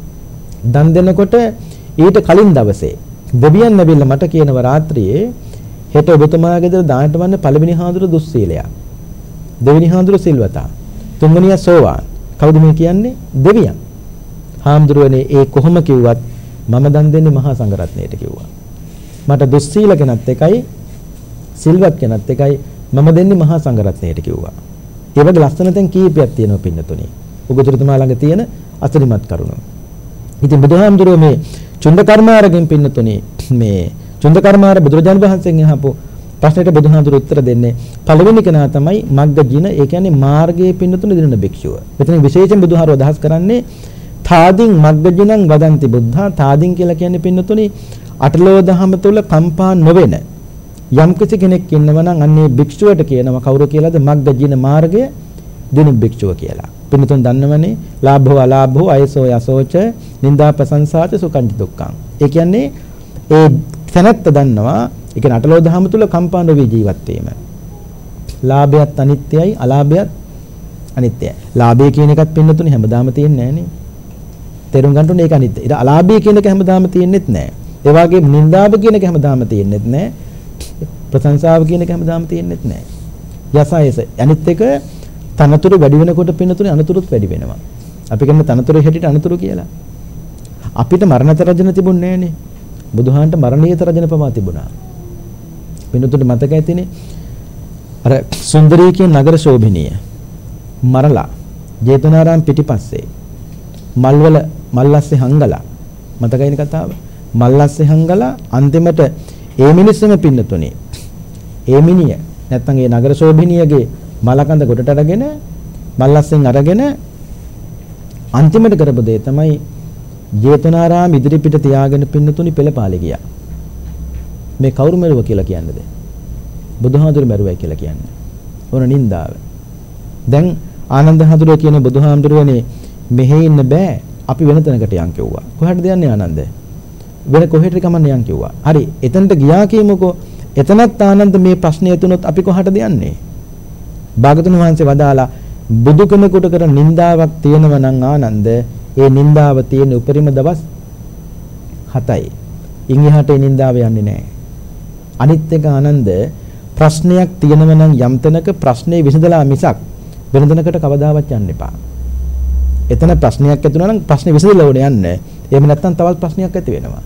දන් දෙනකොට ඊට කලින් දවසේ දෙවියන් නැවිල්ලා මට කියනවා රාත්‍රියේ හෙට ඔබතුමා ගෙදර දානට වන්න පළවෙනි හාමුදුරුව දුස්සීලයා. දෙවෙනි හාමුදුරුව සිල්වතා. තුන්වෙනියා සෝවාන්. කවුද මේ කියන්නේ? දෙවියන්. හාමුදුරුවනේ ඒ කොහොම කිව්වත් මම දන් දෙන්නේ මහා සංඝරත්නයට කිව්වා. මට දුස්සීල කෙනත් එකයි සිල්වත් කෙනත් එකයි මම දෙන්නේ මහා සංඝරත්නයට කිව්වා. ඒ වගේ ලස්සන තැන් කීපයක් තියෙනවා පින්නතුනේ. උගතුරුතුමා ළඟ තියෙන අසරිමත් කරුණු. ඉතින් බුදුහාමුදුරුවෝ මේ චුන්දකර්මාරගෙන් පින්නතුනේ මේ චුන්දකර්මාර බුදුරජාණන් වහන්සේගෙන් අහපු ප්‍රශ්නෙට බුදුහාමුදුරුවෝ උත්තර දෙන්නේ පළවෙනි කෙනා තමයි මග්ගජින, ඒ කියන්නේ මාර්ගයේ පින්නතුනේ දිනන භික්ෂුව. මෙතන විශේෂයෙන් බුදුහාරව අදහස් කරන්නේ තාදින් මග්ගජිනං වදන්ති බුද්ධා. තාදින් කියලා කියන්නේ පින්නතුනේ අටලෝ දහම තුල කම්පා නොවෙන යම් කිසි කෙනෙක් ඉන්නවා නම් අන්නේ භික්ෂුවට කියනවා කවුරු කියලාද? මග්ගජින මාර්ගය දිනු භික්ෂුව කියලා. පින්නතුන් දන්නවනේ ලාභෝ අලාභෝ අයසෝ යසෝච නිന്ദා ප්‍රශංසාච සුඛංච දුක්ඛං. ඒ කියන්නේ ඒ තැනත්ත දන්නවා ඒ කියන්නේ අටලෝ දහම තුල කම්පා නොවි ජීවත් වීම. ලාභයත් අනිත්‍යයි අලාභයත් අනිත්‍යයි. ලාභය කියන එකත් පින්නතුනේ හැමදාම තියෙන්නේ නැහැ නේ. තේරුම් ගන්න ඕනේ ඒක අනිත්‍යයි. ඊට අලාභය කියන එක හැමදාම තියෙන්නේත් නැහැ. ඒ වගේම නිന്ദාව කියන එක හැමදාම තියෙන්නේත් නැහැ. ප්‍රශංසාව කියන එක හැමදාම තියෙන්නේත් නැහැ. යසයස අනිත් එක තනතුරු වැඩි වෙනකොට පින්නතුනේ අනතුරුත් වැඩි වෙනවා. අපි කියන්නේ තනතුරු හැටියට අනතුරු කියලා. අපිට මරණත රජන තිබුණේ නැහනේ. බුදුහාන්ට මරණීයත රජන පවා තිබුණා. පින්නතුනේ මතක ඇතිනේ. අර සුන්දරී කියන නගර ශෝභිනිය මරලා ජේතවනාරාම පිටිපස්සේ මල්වල මල්ලස්සේ හංගලා මතකයිනේ කතාව. මල්ලස්සේ හංගලා අන්තිමට ඒ මිනිස්සුම පින්නතුනේ ඒ මිනිය නැත්තම් ඒ නගර ශෝභිනියගේ මලකඳ ගොඩට අරගෙන මල්ලස්සෙන් අරගෙන අන්තිමට කරපු දේ තමයි ජේතවනාරාම ඉදිරි පිට තියාගෙන පින්නතුනි පෙළපාලේ ගියා. මේ කවුරු මරුව කියලා කියන්නේද? බුදුහාමුදුරු මරුවයි කියලා කියන්නේ. ඕන නින්දාව. දැන් ආනන්ද හඳුරෝ කියන බුදුහාමුදුරුවනේ මෙහෙ ඉන්න බෑ අපි වෙන තැනකට යන් කිව්වා. කොහටද යන්නේ ආනන්ද? වෙන කොහෙට කමන්න යන් කිව්වා. හරි එතනට ගියා කියමුකෝ. එතනත් ආනන්ද මේ ප්‍රශ්නය තුනොත් අපි කොහටද යන්නේ? භාගතුන් වහන්සේ වදාලා බුදු කෙනෙකුට කරන නින්දාවක් තියෙනවා නම් ආනන්ද ඒ නින්දාව තියෙන උපරිම දවස් හතයි. ඉන් එහාට ඒ නින්දාව යන්නේ නැහැ. අනිත් එක ආනන්ද ප්‍රශ්නයක් තියෙනවා නම් යම් තැනක ප්‍රශ්නේ විසඳලා මිසක් වෙන තැනකට කවදාවත් යන්න එපා. එතන ප්‍රශ්නයක් ඇති වෙනවා නම් ප්‍රශ්නේ විසඳලා ඕනේ යන්න. එහෙම නැත්නම් තවත් ප්‍රශ්නයක් ඇති වෙනවා.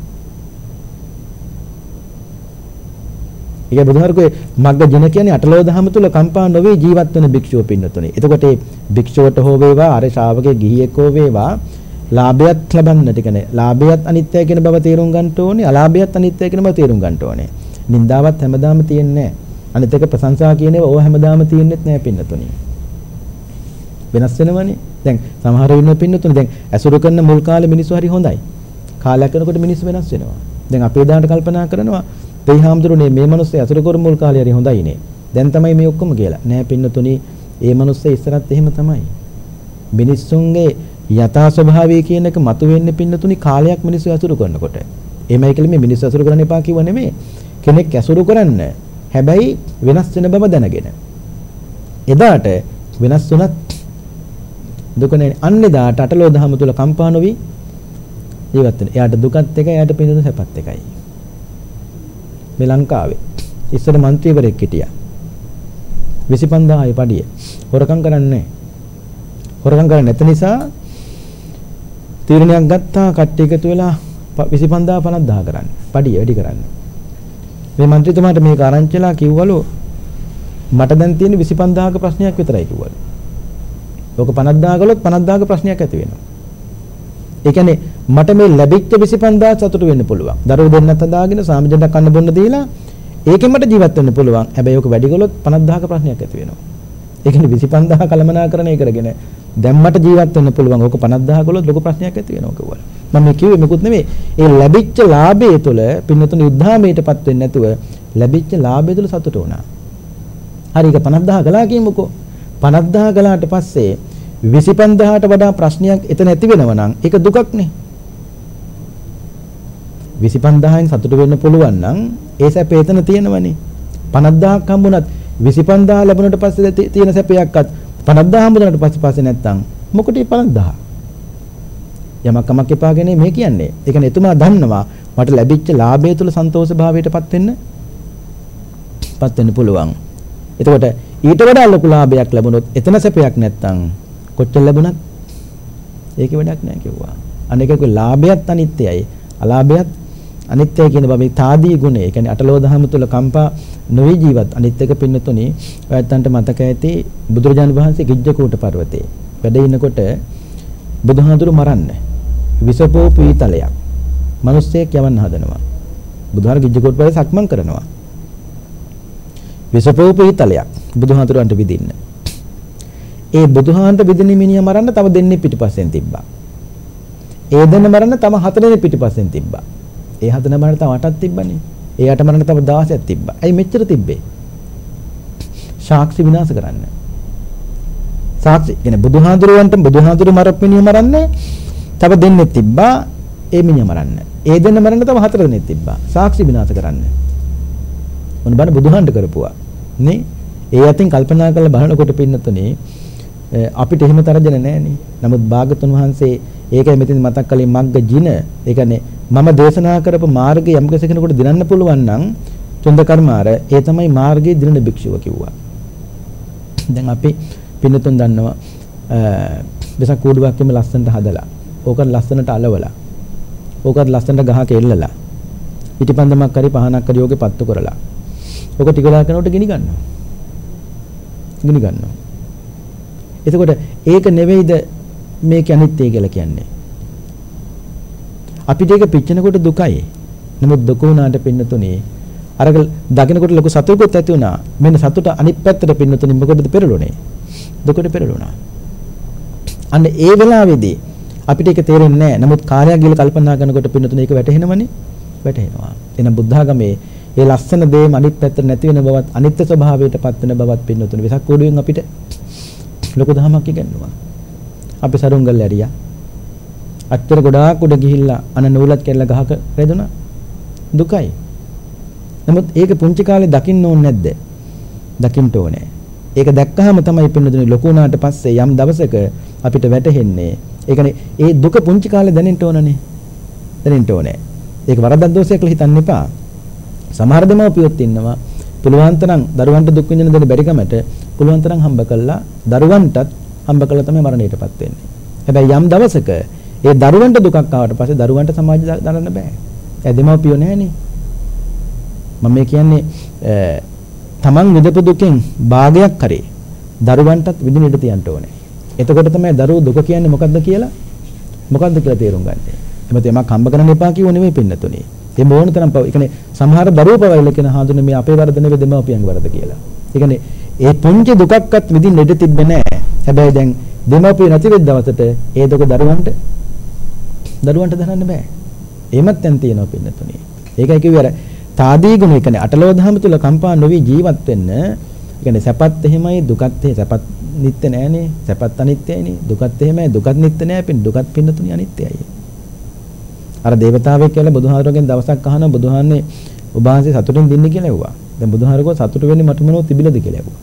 ඒක බුදුහාරකේ මග්ග ජන කියන්නේ අටලෝ දහම තුල කම්පා නොවේ ජීවත් වෙන භික්ෂුව පින්නතුනේ. එතකොට මේ භික්ෂුවට හෝ වේවා අර ශ්‍රාවකේ ගිහියෙක් හෝ වේවා ලාභයත් ලබන්නට කියන්නේ ලාභයත් අනිත්‍යයි කියන බව තේරුම් ගන්න ඕනේ. අලාභයත් අනිත්‍යයි කියන බව තේරුම් ගන්න ඕනේ. නින්දාවත් හැමදාම තියෙන්නේ නැහැ. අනිත් එක ප්‍රශංසා කියන ඒවා ඕව හැමදාම තියෙන්නේත් නැහැ පින්නතුනේ. වෙනස් වෙනවනේ. දැන් සමහර වෙන පින්නතුනේ දැන් ඇසුරු කරන මුල් කාලේ මිනිස්සු හරි හොඳයි. කාලයක් යනකොට මිනිස්සු වෙනස් වෙනවා. දැන් අපේ දානට කල්පනා කරනවා තේ හාමුදුරනේ මේ මිනිස්සු ඇසුරු කරු මුල් කාලේ හරි හොඳයිනේ. දැන් තමයි මේ ඔක්කොම කියලා. නෑ පින්නතුනේ මේ මිනිස්සු ඉස්සරත් එහෙම තමයි. මිනිස්සුන්ගේ යථා ස්වභාවය කියන එක මතුවෙන්නේ පින්නතුනේ කාලයක් මිනිස්සු ඇසුරු කරනකොට. එහෙමයි කියලා මේ මිනිස්සු ඇසුරු කරන්න එපා කිව්ව නෙමෙයි. කෙනෙක් ඇසුරු කරන්න හැබැයි වෙනස් වෙන බව දැනගෙන. එදාට වෙනස් වුණත් දුකනේ අන්නේ දාට අටලෝ දහම තුල කම්පා නොවි ජීවත් වෙන. එයාට දුකත් එකයි එයාට පින්නතුනේ සැපත් එකයි. මේ ලංකාවේ ඉස්සර മന്ത്രിවරයෙක් හිටියා. විසි පන්දාහයි පඩිය. හොරකම් කරන්නේ නැහැ. හොරකම් කරන්නේ නැති නිසා තීරණයක් ගත්තා කට්ටිය එකතු වෙලා විසි පන්දාහ පනස්දාහ කරන්න. පඩිය වැඩි කරන්න. මේ മന്ത്രിතුමාට මේක ආරංචිලා කිව්වලු මට දැන් තියෙන විසි පන්දාහක ප්‍රශ්නයක් විතරයි කිව්වලු. ඕක පනස්දාහ කළොත් පනස්දාහක ප්‍රශ්නයක් ඇති වෙනවා. ඒ කියන්නේ මට මේ ලැබිච්ච විසි පන්දාහ සතුටු වෙන්න පුළුවන්. දරුවෝ දෙන්නත් හදාගෙන සාමිජනට කන්න බොන්න දීලා ඒකෙන් මට ජීවත් වෙන්න පුළුවන්. හැබැයි ඕක වැඩි කළොත් පනස්දාහක ප්‍රශ්නයක් ඇති වෙනවා. ඒ කියන්නේ විසි පන්දාහ කළමනාකරණය කරගෙන දැන් මට ජීවත් වෙන්න පුළුවන්. ඕක පනස්දාහ කළොත් ලොකු ප්‍රශ්නයක් ඇති වෙනවා කිව්වා. මම මේ කිව්වේ මොකුත් නෙමෙයි. ඒ ලැබිච්ච ලාභය තුළ පින්නතුණු යුද්ධාමයටපත් වෙන්නේ නැතුව ලැබිච්ච ලාභය තුළ සතුට වුණා. හරි ඒක පනස්දාහ කළා කියමුකෝ. පනස්දාහ කළාට පස්සේ විසි පන්දාහට වඩා ප්‍රශ්නයක් එතන ඇති වෙනවා නම් ඒක දුකක් නේ. විසි පන්දාහෙන් සතුට වෙන්න පුළුවන් නම් ඒ සැපේ එතන තියෙනවනේ. පනස්දාහක් හම්බුණත් විසි පන්දාහ ලැබුණට පස්සේ තියෙන සැපයක්වත් පනස්දාහ හම්බුණාට පස්සේ පස්සේ නැත්තම් මොකටද පනස්දාහ? යමක් කමක් එපාගෙන මේ කියන්නේ. ඒ කියන්නේ එතුමා දන්නවා මට ලැබිච්ච ලාභය තුළ සන්තෝෂ භාවයටපත් වෙන්න පත් වෙන්න පුළුවන්. එතකොට ඊට වඩා ලොකු ලාභයක් ලැබුණොත් එතන සැපයක් නැත්තම් කොච්චර ලැබුණත් ඒකේ වැඩක් නැහැ කිව්වා. අනේක කොයි ලාභයත් අනිත්‍යයි. අලාභයත් අනිත්‍යයි කියන බබේ තාදී ගුණය. ඒ කියන්නේ අටලෝ දහම තුල කම්පා නොවි ජීවත් අනිත්‍යක පින්නතුනි ඔයයන්ට මතක ඇති බුදුරජාණන් වහන්සේ ගිජ්ජකූට පර්වතේ වැඩ ඉනකොට බුදුහාඳුරු මරන්න විසපෝ පීතලයක් මිනිස්සෙක් යවන්න හදනවා. බුදුහාර ගිජ්ජකූට පර්වතේ සක්මන් කරනවා. විසපෝ පීතලයක් බුදුහාඳුරන්ට විදින්න. ඒ බුදුහාන්ට විදින මිනිහා මරන්න තව දෙන්නේ පිටිපස්සෙන් තිබ්බා. ඒ දෙන්න මරන්න තම හතර දෙනෙක් පිටිපස්සෙන් තිබ්බා. ඒ හතර මරන්න තව අටක් තිබ්බනේ. ඒ අට මරන්න තව දහසක් තිබ්බා. ඇයි මෙච්චර තිබ්බේ? සාක්ෂි විනාශ කරන්න. සාක්ෂි කියන්නේ බුදුහාඳුරවන්ට බුදුහාඳුර මරපු මිනිහ මරන්නේ තව දෙන්නෙක් තිබ්බා. ඒ මිනිහ මරන්න. ඒ දෙන්න මරන්න තව හතර දෙනෙක් තිබ්බා. සාක්ෂි විනාශ කරන්න. මොන බණ බුදුහාන්ට කරපුවා. නේ? ඒ අතින් කල්පනා කරලා බලනකොට පින්නතුනේ අපිට එහෙම තරජන නැහැනේ. නමුත් භාගතුන් වහන්සේ ඒකයි මෙතන මතක් කළේ මග්ග ජින. ඒ කියන්නේ මම දේශනා කරපු මාර්ගය යම් කෙනෙකුට දිනන්න පුළුවන් නම් චුන්ද කර්මාර ඒ තමයි මාර්ගයේ දිනන භික්ෂුව කිව්වා. දැන් අපි පින්නතුන් දන්නවා වෙසක් කූඩුවක් එම ලස්සනට හදලා. ඕකත් ලස්සනට අලවලා. ඕකත් ලස්සනට ගහක එල්ලලා. පිටිපන්දමක් හරි පහනක් හරි ඕකේ පත්තු කරලා. ඕක ටික වෙලා කරනකොට ගිනි ගන්නවා. ගිනි ගන්නවා. එතකොට ඒක නෙවෙයිද මේක අනිත්‍ය කියලා කියන්නේ. අපිට ඒක පිච්චෙනකොට දුකයි. නමුත් දුක උනාට පින්නතුනේ අර දකින්නකොට ලොකු සතුටකුත් ඇති වුණා. මෙන්න සතුට අනිත් පැත්තට පින්නතුනේ මොකටද පෙරළුනේ? දුකට පෙරළුණා. අන්න ඒ වෙලාවේදී අපිට ඒක තේරෙන්නේ නැහැ. නමුත් කාර්යයක් ගිහලා කල්පනා කරනකොට පින්නතුනේ ඒක වැටහෙනවනේ. වැටහෙනවා. එහෙනම් බුද්ධාගමේ ඒ ලස්සන දේම අනිත් පැත්තට නැති වෙන බවත් අනිත්‍ය ස්වභාවයටපත් වෙන බවත් පින්නතුනේ විසක් කෝඩුවෙන් අපිට ලොකු දහමක් ඉගෙනුවා. අපි සරුංගල් ඇරියා. අච්චර ගොඩාක් උඩ ගිහිල්ලා අන නූලත් කෙල්ල ගහක රැඳුණා. දුකයි. නමුත් ඒක පුංචි කාලේ දකින්න ඕනේ නැද්ද? දකින්න ඕනේ. ඒක දැක්කහම තමයි පින්නතුනේ ලොකු වුණාට පස්සේ යම් දවසක අපිට වැටහෙන්නේ. ඒ කියන්නේ ඒ දුක පුංචි කාලේ දැනෙන්න ඕනනේ. දැනෙන්න ඕනේ. ඒක වරදක් දෝෂයක් කියලා හිතන්න එපා. සමහර දෙමව්පියොත් ඉන්නවා පුළුවන් තරම් දරුවන්ට දුක් විඳින දෙන්න බැරි කමට පුළුවන් තරම් හම්බ කළා දරුවන්ටත් හම්බ කළා තමයි මරණයටපත් වෙන්නේ. හැබැයි යම් දවසක ඒ දරුවන්ට දුකක් ආවට පස්සේ දරුවන්ට සමාජය දරන්න බෑ. ඒ දෙමව්පියෝ නැහනේ. මම මේ කියන්නේ තමන් විඳපු දුකෙන් භාගයක් කරේ දරුවන්ටත් විඳින ඉඩ තියන්න ඕනේ. එතකොට තමයි දරුවෝ දුක කියන්නේ මොකද්ද කියලා මොකද්ද කියලා තේරුම් ගන්න. එමෙත යමක් හම්බ කරන්න එපා කියව නෙමෙයි පින්නතුනේ. ඒ මොන තරම් පව. ඒ කියන්නේ සමහර දරුවෝ පවයිල කියන හඳුන මේ අපේ වරද නෙවෙයි දෙමව්පියන්ගේ වරද කියලා. ඒ කියන්නේ ඒ පුංචි දුකක්වත් විඳින්න ඉඩ තිබ්බේ නැහැ. හැබැයි දැන් දෙමව්පිය නැති වෙද්ද දවසට ඒ දුක දරුවන්ට දරුවන්ට දරන්න බෑ. එහෙමත් දැන් තියෙනවා පින්නතුනේ. ඒකයි කිව්වේ අර තාදී ගුණ ඒ කියන්නේ අටලෝ දහම තුල කම්පා නොවි ජීවත් වෙන්න. ඒ කියන්නේ සැපත් එහෙමයි දුකත් එහෙ සැපත් නිත්‍ය නෑනේ. සැපත් අනිත්‍යයිනේ. දුකත් එහෙමයි දුකත් නිත්‍ය නෑ. පින් දුකත් පින්නතුනේ අනිත්‍යයි. අර දේවතාවෙක් කියලා බුදුහාරගෙන් දවසක් අහනවා බුදුහාන්නේ ඔබ වහන්සේ සතුටින් දින්නේ කියලා ඇහුවා. දැන් බුදුහාරකෝ සතුට වෙන්නේ මට මොනවද තිබිලද කියලා ඇහුවා.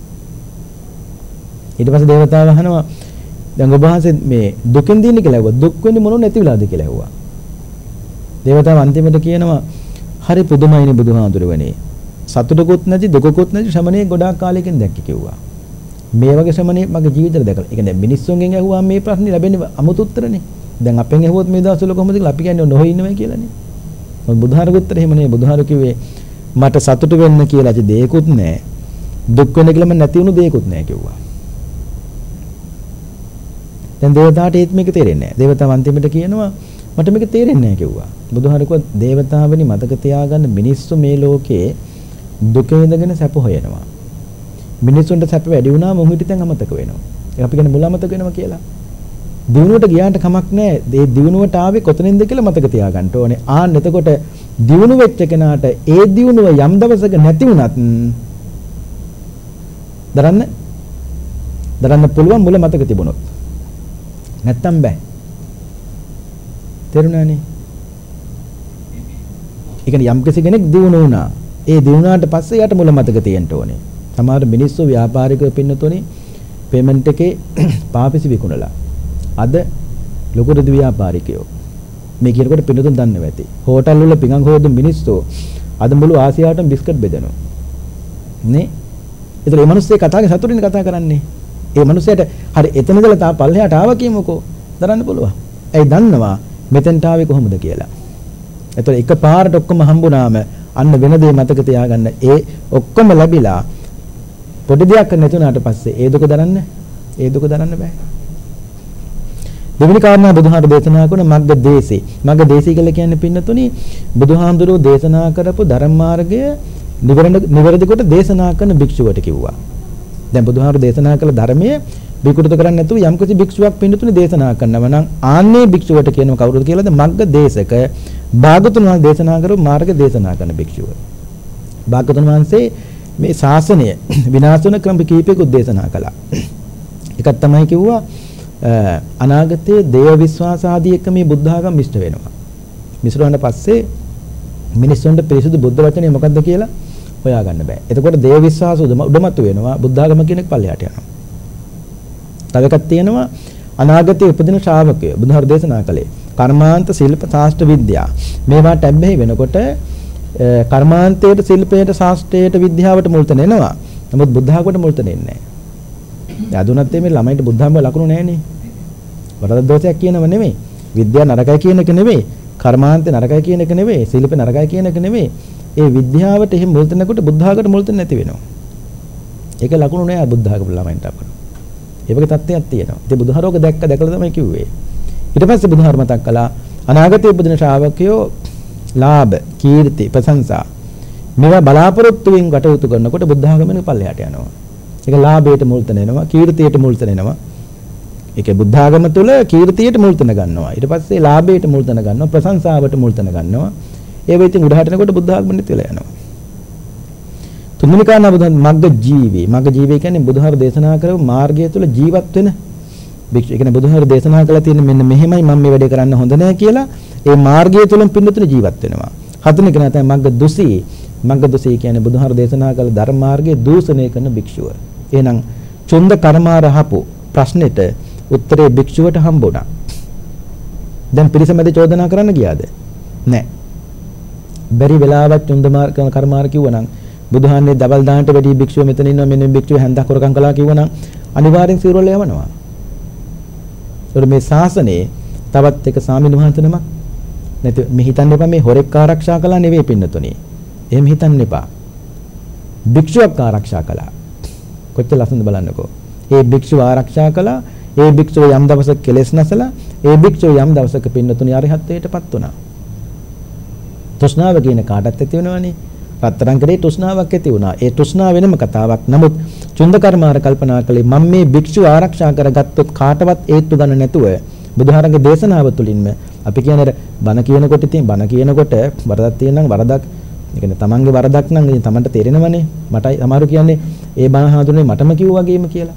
ඊට පස්සේ දේවතාව අහනවා දැන් ඔබ වහන්සේ මේ දුකෙන් දින්නේ කියලා ඇහුවා. දුක් වෙන්නේ මොනව නැති වෙලාද කියලා ඇහුවා. දේවතාව අන්තිමට කියනවා හරි පුදුමයිනේ බුදුහාඳුරවනේ. සතුටකුත් නැති දුකකුත් නැති ශ්‍රමණේ ගොඩාක් කාලයකින් දැක්ක කිව්වා. මේ වගේ ශ්‍රමණේ මගේ ජීවිතේට දැකලා. ඒ කියන්නේ මිනිස්සුන්ගෙන් ඇහුවා මේ ප්‍රශ්නේ ලැබෙන්නේ අමුතු උත්තරනේ. දැන් අපෙන් ඇහුවොත් මේ දවස්වල කොහොමද කියලා අපි කියන්නේ නොහොයි ඉන්නවයි කියලානේ. මොකද බුදුහාරගේ උත්තරේ එහෙම නෙවෙයි. බුදුහාර කිව්වේ මට සතුටු වෙන්න කියලා ඇති දෙයක්වත් නැහැ. දුක් වෙන්න කියලා මම නැති වුණු දෙයක්වත් නැහැ කිව්වා. දැන් දේවතාවට ඒත් මේක තේරෙන්නේ නැහැ. දේවතාව අන්තිමට කියනවා මට මේක තේරෙන්නේ නැහැ කිව්වා. බුදුහාර කිව්වා දේවතාවනි මතක තියාගන්න මිනිස්සු මේ ලෝකේ දුක විඳගෙන සැප හොයනවා. මිනිස්සුන්ට සැප වැඩි වුණාම මොහොත හිටින් අමතක වෙනවා. ඒක අපි කියන්නේ මුල අමතක වෙනවා කියලා. දිනුවට ගියාට කමක් නැහැ. ඒ දිනුවට ආවේ කොතනින්ද කියලා මතක තියාගන්න ඕනේ. ආන්න එතකොට දිනු වෙච්ච කෙනාට ඒ දිනුව යම් දවසක නැති වුණත් දරන්න දරන්න පුළුවන් මුල මතක තිබුණොත්. නැත්තම් බෑ. තේරුණානේ? ඒ කියන්නේ යම් කෙනෙක් දිනු වුණා. ඒ දිනුනාට පස්සේ යට මුල මතක තියෙන්න ඕනේ. සමහර මිනිස්සු ව්‍යාපාරිකව පින්නතොනේ පේමන්ට් එකේ පාපිසි විකුණලා. අද ලොකු රෙදි ව්‍යාපාරිකයෝ මේ කියනකොට පින්නතුන් දන්නව ඇති. හෝටල් වල පිඟන් හොදන මිනිස්සු අද මුළු ආසියාවටම බිස්කට් බෙදනවා. නේ? ඒතර මේ මිනිස්සේ කතාවේ සතුටින් කතා කරන්නේ. ඒ මිනිස්සයාට හරි එතන ඉඳලා තා පල්ලෙහාට ආවා කියමුකෝ. දරන්න පුළුවන්. ඇයි දන්නවා මෙතෙන්ට ආවේ කොහොමද කියලා. ඒතර එකපාරට ඔක්කොම හම්බුනාම අන්න වෙන දේ මතක තියාගන්න. ඒ ඔක්කොම ලැබිලා පොඩි දෙයක් නැතුණාට පස්සේ ඒ දුක දරන්න ඒ දුක දරන්න බෑ. දෙවෙනි කාරණා බුදුහාමුදුරු දේශනා කරන මග්ග දේශේ. මග්ග දේශය කියලා කියන්නේ පින්නතුනි බුදුහාමුදුරුවෝ දේශනා කරපු ධර්ම මාර්ගය නිවැරදි කොට දේශනා කරන භික්ෂුවට කිව්වා. දැන් බුදුහාමුදුරු දේශනා කළ ධර්මයේ විකෘත කරන්නේ නැතුව යම්කිසි භික්ෂුවක් පින්නතුනි දේශනා කරනවා නම් ආන්නේ භික්ෂුවට කියනවා කවුරුද කියලාද මග්ග දේශක. භාගතුන් වහන්සේ දේශනා කරපු මාර්ග දේශනා කරන භික්ෂුව. භාගතුන් වහන්සේ මේ ශාසනය විනාශ වෙන ක්‍රම කීපයක දේශනා කළා. එකක් තමයි කිව්වා අනාගතයේ දේව විශ්වාස ආදී එක මේ බුද්ධ ආගම මිශ්‍ර වෙනවා. මිශ්‍ර වුණාට පස්සේ මිනිස්සුන්ට පිරිසුදු බුද්ධ වචනේ මොකක්ද කියලා හොයාගන්න බෑ. එතකොට දේව විශ්වාස උඩමතු වෙනවා බුද්ධ ආගම කියන එක පල්ලෙහාට යනවා. තව එකක් තියෙනවා අනාගතයේ උපදින ශ්‍රාවකයෝ බුදුහාර දේශනා කළේ කර්මාන්ත ශිල්ප ශාස්ත්‍ර විද්‍යා මේවාට ඇබ්බැහි වෙනකොට කර්මාන්තයට ශිල්පයට ශාස්ත්‍රයට විද්‍යාවට මුල් තැන එනවා. නමුත් බුද්ධ ආගමට මුල් තැන එන්නේ නැහැ. අදුනත් මේ ළමයින්ට බුද්ධ ආගම ලකුණු නැහැනේ. වරද දෝෂයක් කියනව නෙමෙයි. විද්‍යාව නරකයි කියන එක නෙමෙයි. කර්මාන්තේ නරකයි කියන එක නෙමෙයි. ශිල්ප නරකයි කියන එක නෙමෙයි. ඒ විද්‍යාවට එහෙම මුල් තැනකට බුද්ධ ආගමට මුල් තැන නැති වෙනවා. ඒක ලකුණු නෑ බුද්ධ ආගම ළමයින්ට අපර. ඒ වගේ තත්ත්වයක් තියෙනවා. ඉතින් බුදුහාරෝග දැක්ක දැකලා තමයි කිව්වේ. ඊට පස්සේ බුදුහාර මතක් කළා අනාගතයේ උපදින ශ්‍රාවකයෝ ලාභ, කීර්ති, ප්‍රශංසා මේවා බලාපොරොත්තු වෙමින් කටයුතු කරනකොට බුද්ධ ආගමෙන් පල්ලෙහාට යනවා. ඒක ලාභයට මුල් තැන එනවා, කීර්තියට මුල් තැන එනවා. ඒකේ බුද්ධ ආගම තුල කීර්තියට මුල් තැන ගන්නවා. ඊට පස්සේ ලාභයට මුල් තැන ගන්නවා, ප්‍රශංසාවට මුල් තැන ගන්නවා. ඒ වෙයින් උඩහට යනකොට බුද්ධ ආගම නැති වෙලා යනවා. තුන්වෙනි කාරණා බුදුන් මග්ග ජීවී. මග්ග ජීවී කියන්නේ බුදුහාර දේශනා කරපු මාර්ගය තුල ජීවත් වෙන භික්ෂු. ඒ කියන්නේ බුදුහාර දේශනා කළා තියෙන මෙන්න මෙහෙමයි මම මේ වැඩේ කරන්න හොඳ නැහැ කියලා ඒ මාර්ගය තුලින් පින්නතුනේ ජීවත් වෙනවා. හතරවෙනි කෙනා තමයි මග්ග දුසී. මග්ග දුසී කියන්නේ බුදුහාර දේශනා කළ ධර්ම මාර්ගයේ දූෂණය කරන භික්ෂුව. එහෙනම් චුන්ද කර්මාරහපු ප්‍රශ්නෙට උත්තරේ භික්ෂුවට හම්බුණා. දැන් පිරිසමැද චෝදනා කරන්න ගියාද? නැහැ. බැරි වෙලාවක් චුන්ද කර්මාර කිව්වනම් බුදුහාන්නේ දවල් දාන්නට වැඩි භික්ෂුව මෙතන ඉන්නවා මෙන්න භික්ෂුව හැන්දක් කරකම් කළා කිව්වනම් අනිවාර්යෙන් සිරුරල යවනවා. ඒකට මේ ශාසනයේ තවත් එක සාමින වහන්සේනමක් නැති මේ හිතන්න එපා මේ හොරෙක් ආරක්ෂා කළා නෙවෙයි පින්නතුනේ. එහෙම හිතන්න එපා. භික්ෂුවක් ආරක්ෂා කළා. කොච්චර ලස්සනද බලන්නකෝ. ඒ භික්ෂුව ආරක්ෂා කළා. ඒ භික්ෂුව යම් දවසක කෙලෙස් නැසලා ඒ භික්ෂුව යම් දවසක පින්නතුනේ අරිහත්ත්වයටපත් වුණා. තෘෂ්ණාව කියන කාටත් ඇති වෙනවනේ. රත්තරන් කරේ තෘෂ්ණාවක් ඇති වුණා. ඒ තෘෂ්ණාව වෙනම කතාවක්. නමුත් චුන්ද කර්මාර කල්පනා කළේ මම මේ භික්ෂුව ආරක්ෂා කරගත්තොත් කාටවත් ඒත්තු ගන්න නැතුව බුදුහාරගේ දේශනාව තුළින්ම අපි කියන්නේ බණ කියනකොට ඉතින් බණ කියනකොට වරදක් තියෙනම් වරදක් ඒ කියන්නේ තමන්ගේ වරදක් නම් ඉතින් තමන්ට තේරෙනවනේ. මටයි සමහරු කියන්නේ ඒ බණ හාඳුනේ මටම කිව්වා වගේම කියලා.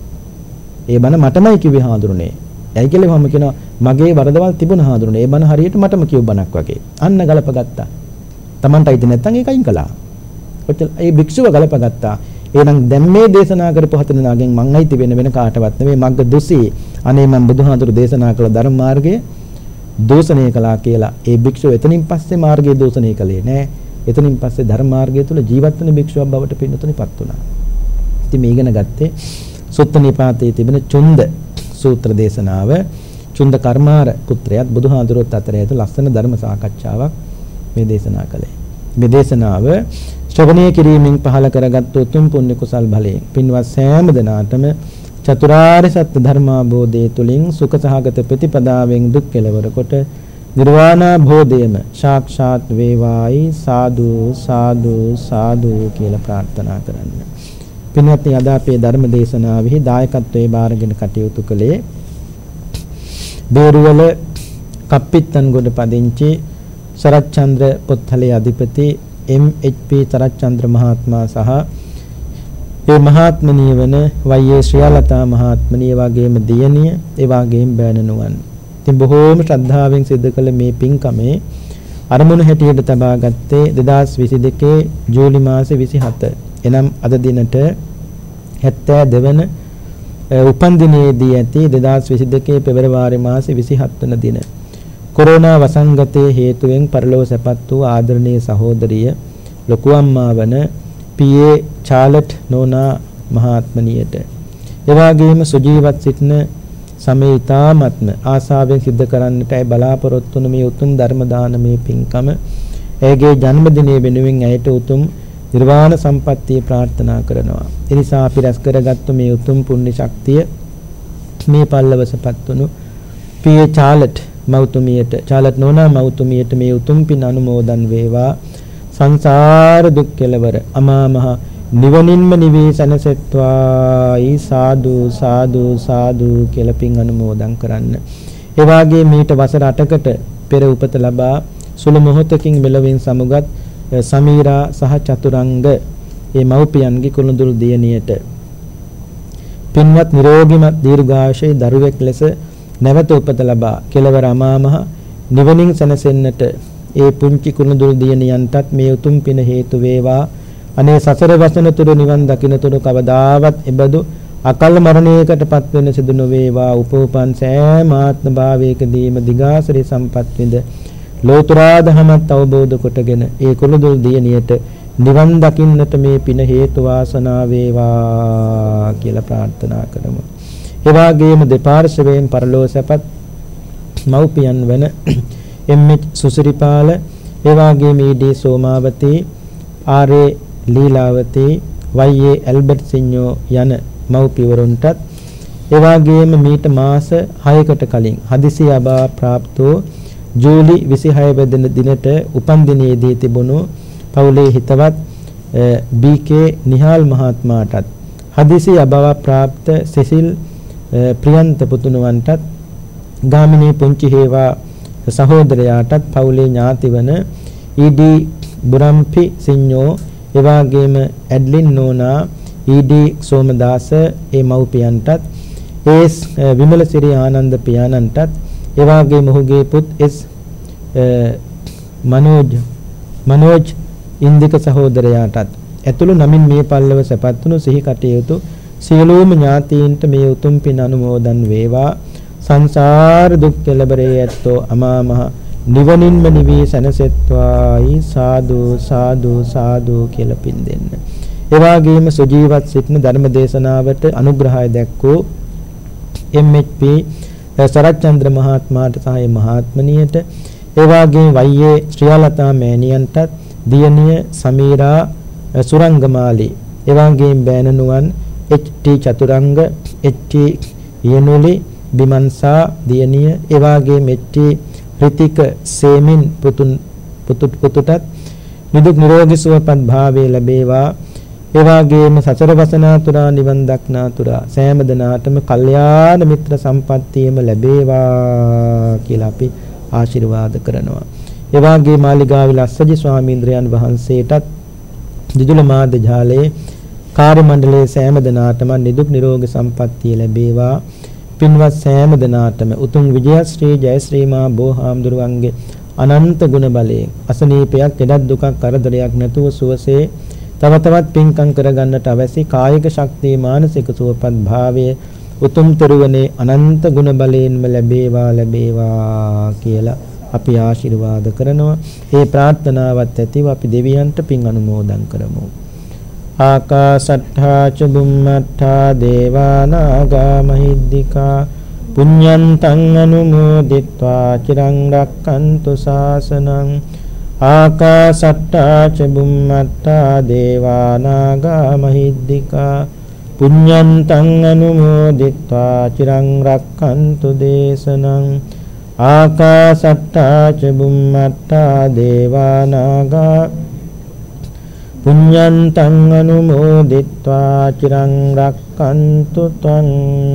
ඒ බණ මටමයි කිව්වේ හාඳුනේ. ඇයි කියලා මම කියනවා මගේ වරදවල් තිබුණ හාඳුනේ. ඒ බණ හරියට මටම කිව්ව බණක් වගේ. අන්න ගලපගත්තා. තමන්ට අයිති නැත්නම් ඒක අයින් කළා. ඔච්චර ඒ භික්ෂුව ගලපගත්තා. එහෙනම් දැන් මේ දේශනා කරපු හතර දෙනාගෙන් මං අයිති වෙන වෙන කාටවත් නෙමෙයි මග්ග දුසී. අනේ මම බුදුහාඳුරු දේශනා කළ ධර්ම මාර්ගයේ දෝෂණය කළා කියලා. ඒ භික්ෂුව එතනින් පස්සේ මාර්ගයේ දෝෂණය කළේ නෑ. එතනින් පස්සේ ධර්ම මාර්ගය තුල ජීවත් වෙන භික්ෂුවක් බවට පින්නතුනිපත් වුණා. ඉතින් මේ ඉගෙන ගත්තේ සුත්ත නිපාතයේ තිබෙන චුන්ද සූත්‍ර දේශනාව චුන්ද කර්මාර පුත්‍රයාත් බුදුහාඳුරොත් අතර ඇතු ලස්සන ධර්ම සාකච්ඡාවක් මේ දේශනා කළේ. මේ දේශනාව ශ්‍රවණය කිරීමෙන් පහළ කරගත් උතුම් පුණ්‍ය කුසල් බලයෙන් පින්වත් සෑම දෙනාටම චතුරාර්ය සත්‍ය ධර්මාභෝධය තුලින් සුඛ සහගත ප්‍රතිපදාවෙන් දුක් කෙලවර කොට නිර්වාණාභෝධයම සාක්ෂාත් වේවායි සාදු සාදු සාදු කියලා ප්‍රාර්ථනා කරන්න. පින්වත්නි, අද අපේ ධර්ම දේශනාවෙහි දායකත්වයේ බාරගෙන කටයුතු කළේ බේරුවල කප්පිත්තන්ගොඩ පදිංචි සරච්චන්ද්‍ර පොත්හලේ අධිපති එම් එච් පී සරච්චන්ද්‍ර මහත්මයා සහ ඒ මහත්මනිය වන වයි.ඒ. ශ්‍රියාලතා මහත්මනිය වගේම දියණිය ඒ වගේම බෑණනුවන්. ඉතින් බොහෝම ශ්‍රද්ධාවෙන් සිදු කළ මේ පින්කමේ අරමුණු හැටියට තබා ගත්තේ දෙදාස් විසි දෙකේ ජූලි මාසේ විසිහත. එනම් අද දිනට හැත්තෑ දෙවන උපන් දිනයේදී ඇති දෙදාස් විසි දෙකේ පෙබරවාරි මාසේ විසිහත් වන දින. කොරෝනා වසංගතයේ හේතුවෙන් පරලොව සැපත් වූ ආදරණීය සහෝදරිය ලොකු අම්මා වන පී.ඒ. චාලට් නෝනා මහත්මනියට එවාගේම සුජීවත් සිටින සමේ ඊ타මත්ම ආසාවෙන් සිද්ධ කරන්නටයි බලාපොරොත්තු වන මේ උතුම් ධර්ම දානමය පින්කම ඇයගේ ජන්මදිනයේ වෙනුවෙන් ඇයට උතුම් නිර්වාණ සම්පත්තිය ප්‍රාර්ථනා කරනවා. ඒ නිසා අපි රැස් කරගත්තු මේ උතුම් පුණ්‍ය ශක්තිය මේ පල්ලවසපත් වුණු පී.ඒ. චාලට් මෞතුමියට චාලට් නෝනා මෞතුමියට මේ උතුම් පින් අනුමෝදන් වේවා. සංසාර දුක් කෙලවර අමා මහ නිවනින්ම නිවී සැනසෙත්වායි සාදු සාදු සාදු කියලා පින් අනුමෝදන් කරන්න. ඒ වාගේ මීට වසර අටකට පෙර උපත ලබා සුළු මොහොතකින් මෙලොවින් සමුගත් සමීරා සහ චතුරංග මේ මව්පියන්ගේ කුළුඳුරු දියණියට පින්වත් නිරෝගීමත් දීර්ඝායුෂයේ දරුවෙක් ලෙස නැවත උපත ලබා කෙලවර අමා මහ නිවනින් සැනසෙන්නට ඒ පුංචි කුළුඳුරු දියණියන්ටත් මේ උතුම් පින හේතු වේවා. අනේ සසර වසන තුරු නිවන් දකින්න තුරු කවදාවත් එබඳු අකල් මරණයකටපත් වෙන සිදු නොවේවා. උපෝපන් සෑම ආත්ම භාවයකදීම දිගාසරි සම්පත් විඳ ලෝතුරා දහමත් අවබෝධ කොටගෙන ඒ කුළුඳුරු දියණියට නිවන් දකින්නට මේ පින හේතු වාසනා වේවා කියලා ප්‍රාර්ථනා කරමු. ඒ වගේම දෙපාර්ශවයෙන් පරලෝ සැපත් මව්පියන් වන එම් එච් සුසිරිපාල ඒ වගේම E D. Somawathi R A. Leelawathi Y A. Albert Sinno යන මව්පියවරුන්ටත් ඒ වගේම මීට මාස හයකට කලින් හදිසි අබා ප්‍රාප්ත වූ ජූලි විසිහය වෙනි දිනට උපන් දිනයේදී තිබුණු පවුලේ හිතවත් බී.කේ. නිහාල් මහත්මයාටත් හදිසි අබා ප්‍රාප්ත සෙසිල් ප්‍රියන්ත පුතුණුවන්ටත් ගාමිණී පුංචි හේවා සහෝදරයාටත් පවුලේ ඥාති වන ඊ.ඩී. බුරම්පි සිඤ්ඤෝ එවාගේම ඇඩ්ලින් නෝනා ඊ.ඩී. සෝමදාස ඒ මව්පියන්ටත් එස් විමලසිරි ආනන්ද පියාණන්ටත් එවාගේම ඔහුගේ පුත් එස් මනෝජ් මනෝජ් ඉන්දික සහෝදරයාටත් ඇතුළු නමින් මේ පල්ලව සැපත් වුණු සිහි කටයුතු සියලුම ඥාතීන්ට මේ උතුම් පින් අනුමෝදන් වේවා. සංසාර දුක් කෙලබරේ ඇත්තෝ අමා මහ නිවනින්ම නිවී සැනසෙත්වායි සාදු සාදු සාදු කියලා පින් දෙන්න. ඒ වගේම සුජීවත් සිටින ධර්ම දේශනාවට අනුග්‍රහය දැක්වූ එම් එච් පී සරච්චන්ද්‍ර මහත්මයාට සහ මහත්මනියට ඒ වගේම වයි.ඒ. ශ්‍රියාලතා මෑණියන්ටත් දියණිය සමීරා සුරංගමාලි ඒ වගේම බෑණනුවන් එච්.ටී. චතුරංග එච්.ටී. යනුලි බිමන්සා දියණිය ඒ වගේම එච්.ටී. රිතික සේමින් පුතුන් පුතුත් පුතුටත් නිදුක් නිරෝගී සුවපත් භාවය ලැබේවා. ඒ වගේම සසර වසනාතුරා නිවන් දක්නාතුරා සෑම දිනාටම කල්යාණ මිත්‍ර සම්පත්තියම ලැබේවා කියලා අපි ආශිර්වාද කරනවා. ඒ වගේම මාලිගාවේ ලස්සජි ස්වාමීන්ද්‍රයන් වහන්සේටත් දිදුල මාධ්‍ය ජාලයේ කාර්ය මණ්ඩලයේ සෑම දිනාටම නිදුක් නිරෝගී සම්පත්තිය ලැබේවා. පින්වත් සෑම දිනාටම උතුම් විජයශ්‍රී ජයශ්‍රී මා බෝහාමුදුරුවන්ගේ අනන්ත ගුණ බලයෙන් අසනීපයක් එඩක් දුකක් කරදරයක් නැතුව සුවසේ තව තවත් පින්කම් කරගන්නට අවශ්‍ය කායික ශක්තිය මානසික සුවපත් භාවය උතුම් තෙරුවනේ අනන්ත ගුණ බලයෙන්ම ලැබේවා ලැබේවා කියලා අපි ආශිර්වාද කරනවා. ඒ ප්‍රාර්ථනාවත් ඇතිව අපි දෙවියන්ට පින් අනුමෝදන් කරමු. ආකාසට්ඨා ච බුම්මට්ඨා දේවා නාග මහිද්దికා පුඤ්ඤන්තං අනුමෝදිත්වා චිරං රක්ඛන්තු ශාසනං ආකාසට්ඨා ච බුම්මට්ඨා දේවා නාග මහිද්దికා පුඤ්ඤන්තං අනුමෝදිත්වා චිරං රක්ඛන්තු දේශනං ආකාසට්ඨා ච බුම්මට්ඨා දේවා නාග පුඤ්ඤන්තං අනුමෝදිත්වා චිරං රක්ඛන්තු ත්වං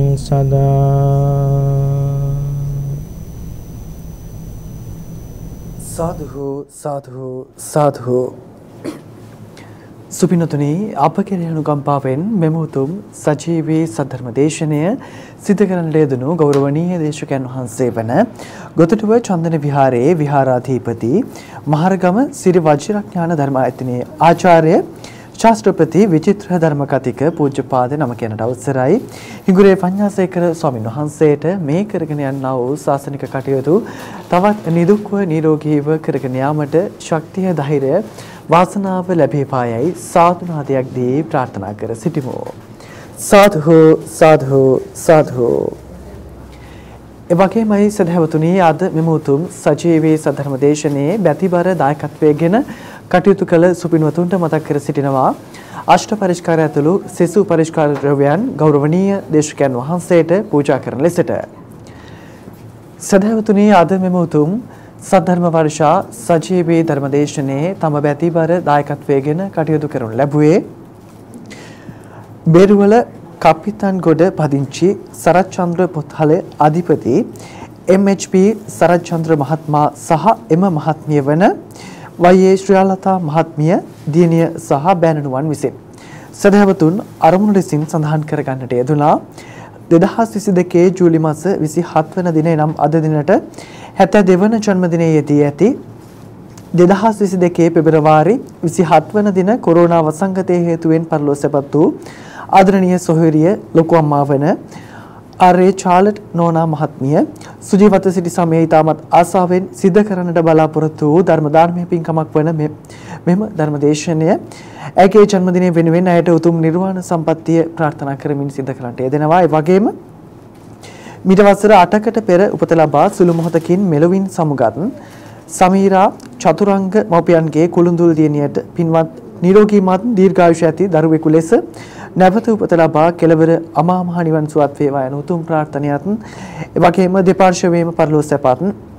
සදා. සාදු සාදු සාදු. සුපින්නතුනි, අප කෙරෙහි අනුකම්පාවෙන් මෙම උතුම් සජීවී සද්ධර්ම දේශනය සිදු කරන්නට යෙදුණු ගෞරවනීය දේශකයන් වහන්සේ වන ගොතටුව චන්දන විහාරයේ විහාරාධිපති මහරගම සිරි වජිරඥාන ධර්මායතනයේ ආචාර්ය ශාස්ත්‍රපති විචිත්‍ර ධර්ම කතික පූජ්‍යපාද නම කියනට අවසරයි. හිඟුරේ පඤ්ඤාසේකර ස්වාමින් වහන්සේට මේ කරගෙන යනා වූ ශාසනික කටයුතු තවත් නිදුක්ව නිරෝගීව කරගෙන යාමට ශක්තිය ධෛර්යය වාසනාව ලැබේපායයි සාදුනාදයක් දී ප්‍රාර්ථනා කර සිටිමු. සාදු සාදු සාදු. එවැගේමයි සදහවතුනි, අද මෙම උතුම් සජීවී සද්ධර්ම දේශනයේ බැතිබර දායකත්වයෙන් කටයුතු කළ සුපින්වතුන්ට මතක් කර සිටිනවා අෂ්ට පරිස්කාරය ඇතුළු සෙසු පරිස්කාර ද්‍රව්‍යයන් ගෞරවනීය දේශකයන් වහන්සේට පූජා කරන ලෙසට. සදහවතුනි, අද මෙම උතුම් සද්ධර්ම වර්ෂා සජීවී ධර්මදේශනයේ තම බැතිබර දායකත්වයෙන් කටයුතු කරනු ලැබුවේ බේරුවල කපිතන්ගොඩ පදිංචි සරච්චන්ද්‍ර පොත්හලේ අධිපති එම් එච් පී සරච්චන්ද්‍ර මහත්මයා සහ එම මහත්මිය වන වයි.ඒ. ශ්‍රියාලතා මහත්මිය දියණිය සහ බෑණනුවන් විසින් සදහවතුන් අරමුණු ලෙසින් සඳහන් කර ගන්නට යෙදුණා. දෙදහස් විසි දෙකේ ජූලි මාස විසිහත් වන දිනේ නම් අද දිනට හැත්තෑ දෙවන ජන්මදිනයේදී ඇති දෙදහස් විසි දෙකේ පෙබරවාරි විසිහත් වන දින කොරෝනා වසංගතයේ හේතුවෙන් පරලොව සැපත් වූ ආදරණීය සොහොයුරිය ලොකු අම්මා වන ආර්.ඒ. චාර්ලට් නෝනා මහත්මිය සුජීවත්ව සිටි සමයේ ඉතාමත් ආසාවෙන් සිද්ධ කරන්නට බලාපොරොත්තු වූ ධර්ම දානමය පින්කමක් වන මෙම ධර්මදේශනය ඇගේ ජන්මදිනය වෙනුවෙන් ඇයට උතුම් නිර්වාණ සම්පත්තිය ප්‍රාර්ථනා කරමින් සිද්ධ කරන්නට යෙදෙනවා. ඒ වගේම මීට වසර අටකට පෙර උපත ලබා සුළු මොහොතකින් මෙලොවින් සමුගත් සමීරා චතුරංග මව්පියන්ගේ කුළුඳුල් දියණියට පින්වත් නිරෝගීමත් දීර්ඝායුෂ ඇති දරුවෙකු ලෙස නැවත උපත ලබා කෙළවර අමා මහ නිවන් සුවත් වේවා යන උතුම් ප්‍රාර්ථනයත් එවැගේම දෙපාර්ශ්වයේම පරලොව සැපත්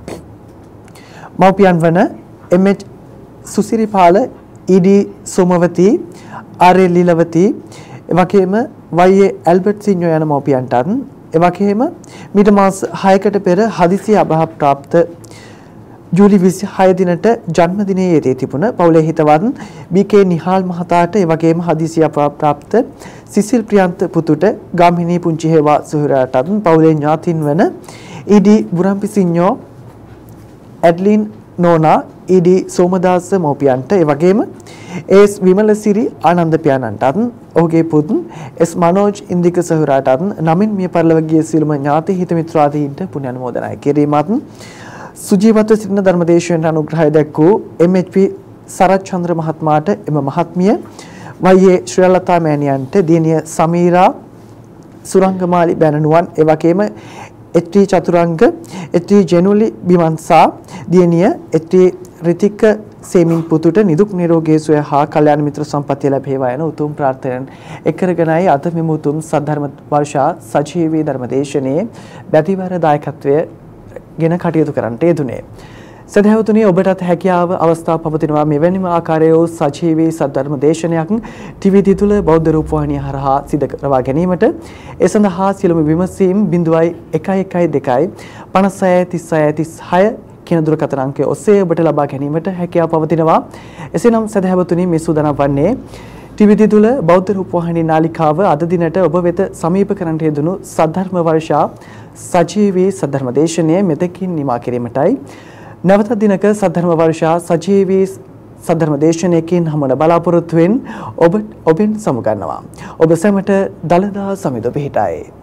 මව්පියන් වන එම් එච් සුසිරිපාල ඊ.ඩී. සෝමවති ආර්.ඒ. ලීලවති එවැගේම වයි.ඒ. ඇල්බර්ට් සිඤ්ඤෝ යන මව්පියන්ටත් එවැගේම මීට මාස හයකට පෙර හදිසි අභාව ප්‍රාප්ත ජූලි විසිහය දිනට ජන්මදිනයේ යෙදී තිබුණ පවුලේ හිතවත් බී.කේ. නිහාල් මහතාට එවැගේම හදිසි අභාව ප්‍රාප්ත සිසිල් ප්‍රියන්ත පුතුට ගාමිණී පුංචි හේවා සොහොයුරාටත් පවුලේ ඥාතින් වන ඊ.ඩී. බුරම්පි සිඤ්ඤෝ ඇඩ්ලින් නෝනා ඊ.ඩී. සෝමදාස මව්පියන්ට එවැගේම එස් විමලසිරි ආනන්ද පියාණන්ටත් ඔහුගේ පුත් එස් මනෝජ් ඉන්දික සොහොයුරාටත් නමින් මිය පරලොව ගිය සියලුම ඥාති හිත මිත්‍රාදීන්ට පුණ්‍ය අනුමෝදනා කිරීමත් සුජීවත්ව සිටින ධර්මදේශයෙන් අනුග්‍රහය දැක්වූ එම් එච් පී සරච්චන්ද්‍ර මහත්මයාට එම මහත්මිය වයි.ඒ. ශ්‍රියාලතා මෑණියන්ට දියණිය සමීරා සුරංගමාලි බෑණනුවන් එවැගේම එච්.ටී. චතුරංග එච්.ටී. ජෙනුලි බිමන්සා දියණිය එච්.ටී. රිතික සේමින් පුතුට නිදුක් නිරෝගී සුවය හා කල්යාණ මිත්‍ර සම්පත්තිය ලැබේවා යන උතුම් ප්‍රාර්ථනාවෙන් එක් කරගෙනයි අද මෙම උතුම් සද්ධර්ම වර්ෂා සජීවී ධර්මදේශනයේ බැතිවර දායකත්වය ගෙන කටයුතු කරන්නට යෙදුනේ. සදහවතුනි, ඔබටත් හැකියාව අවස්ථාව පවතිනවා මෙවැනිම ආකාරයේ සජීවී සද්ධර්ම දේශනයක් ටීවී තුල බෞද්ධ රූපවාහිනිය හරහා සිදු කරවා ගැනීමට ඒ සඳහා සියලුම විමසීම් ज़ीरो एक एक दो පනස් හය තිස් හය තිස් හය කියන දුරකථන අංකය ඔස්සේ ඔබට ලබා ගැනීමට හැකියාව පවතිනවා. එසේනම් සදහවතුනි, මේ සූදානම් වන්නේ ටීවී තුල බෞද්ධ රූපවාහිනී නාලිකාව අද දිනට ඔබ වෙත සමීප කරන්නට යෙදුණු සද්ධර්ම වර්ෂා සජීවී සද්ධර්ම දේශනය මෙතකින් නිමා කිරීමටයි. නැවත දිනක සද්ධර්ම වර්ෂා සජීවී සද්ධර්ම දේශනයකින් හමුවන බලාපොරොත්තුවෙන් ඔබ ඔබෙන් සමුගන්නවා. ඔබ සැමට දලදා සමිඳ පිහිටයි.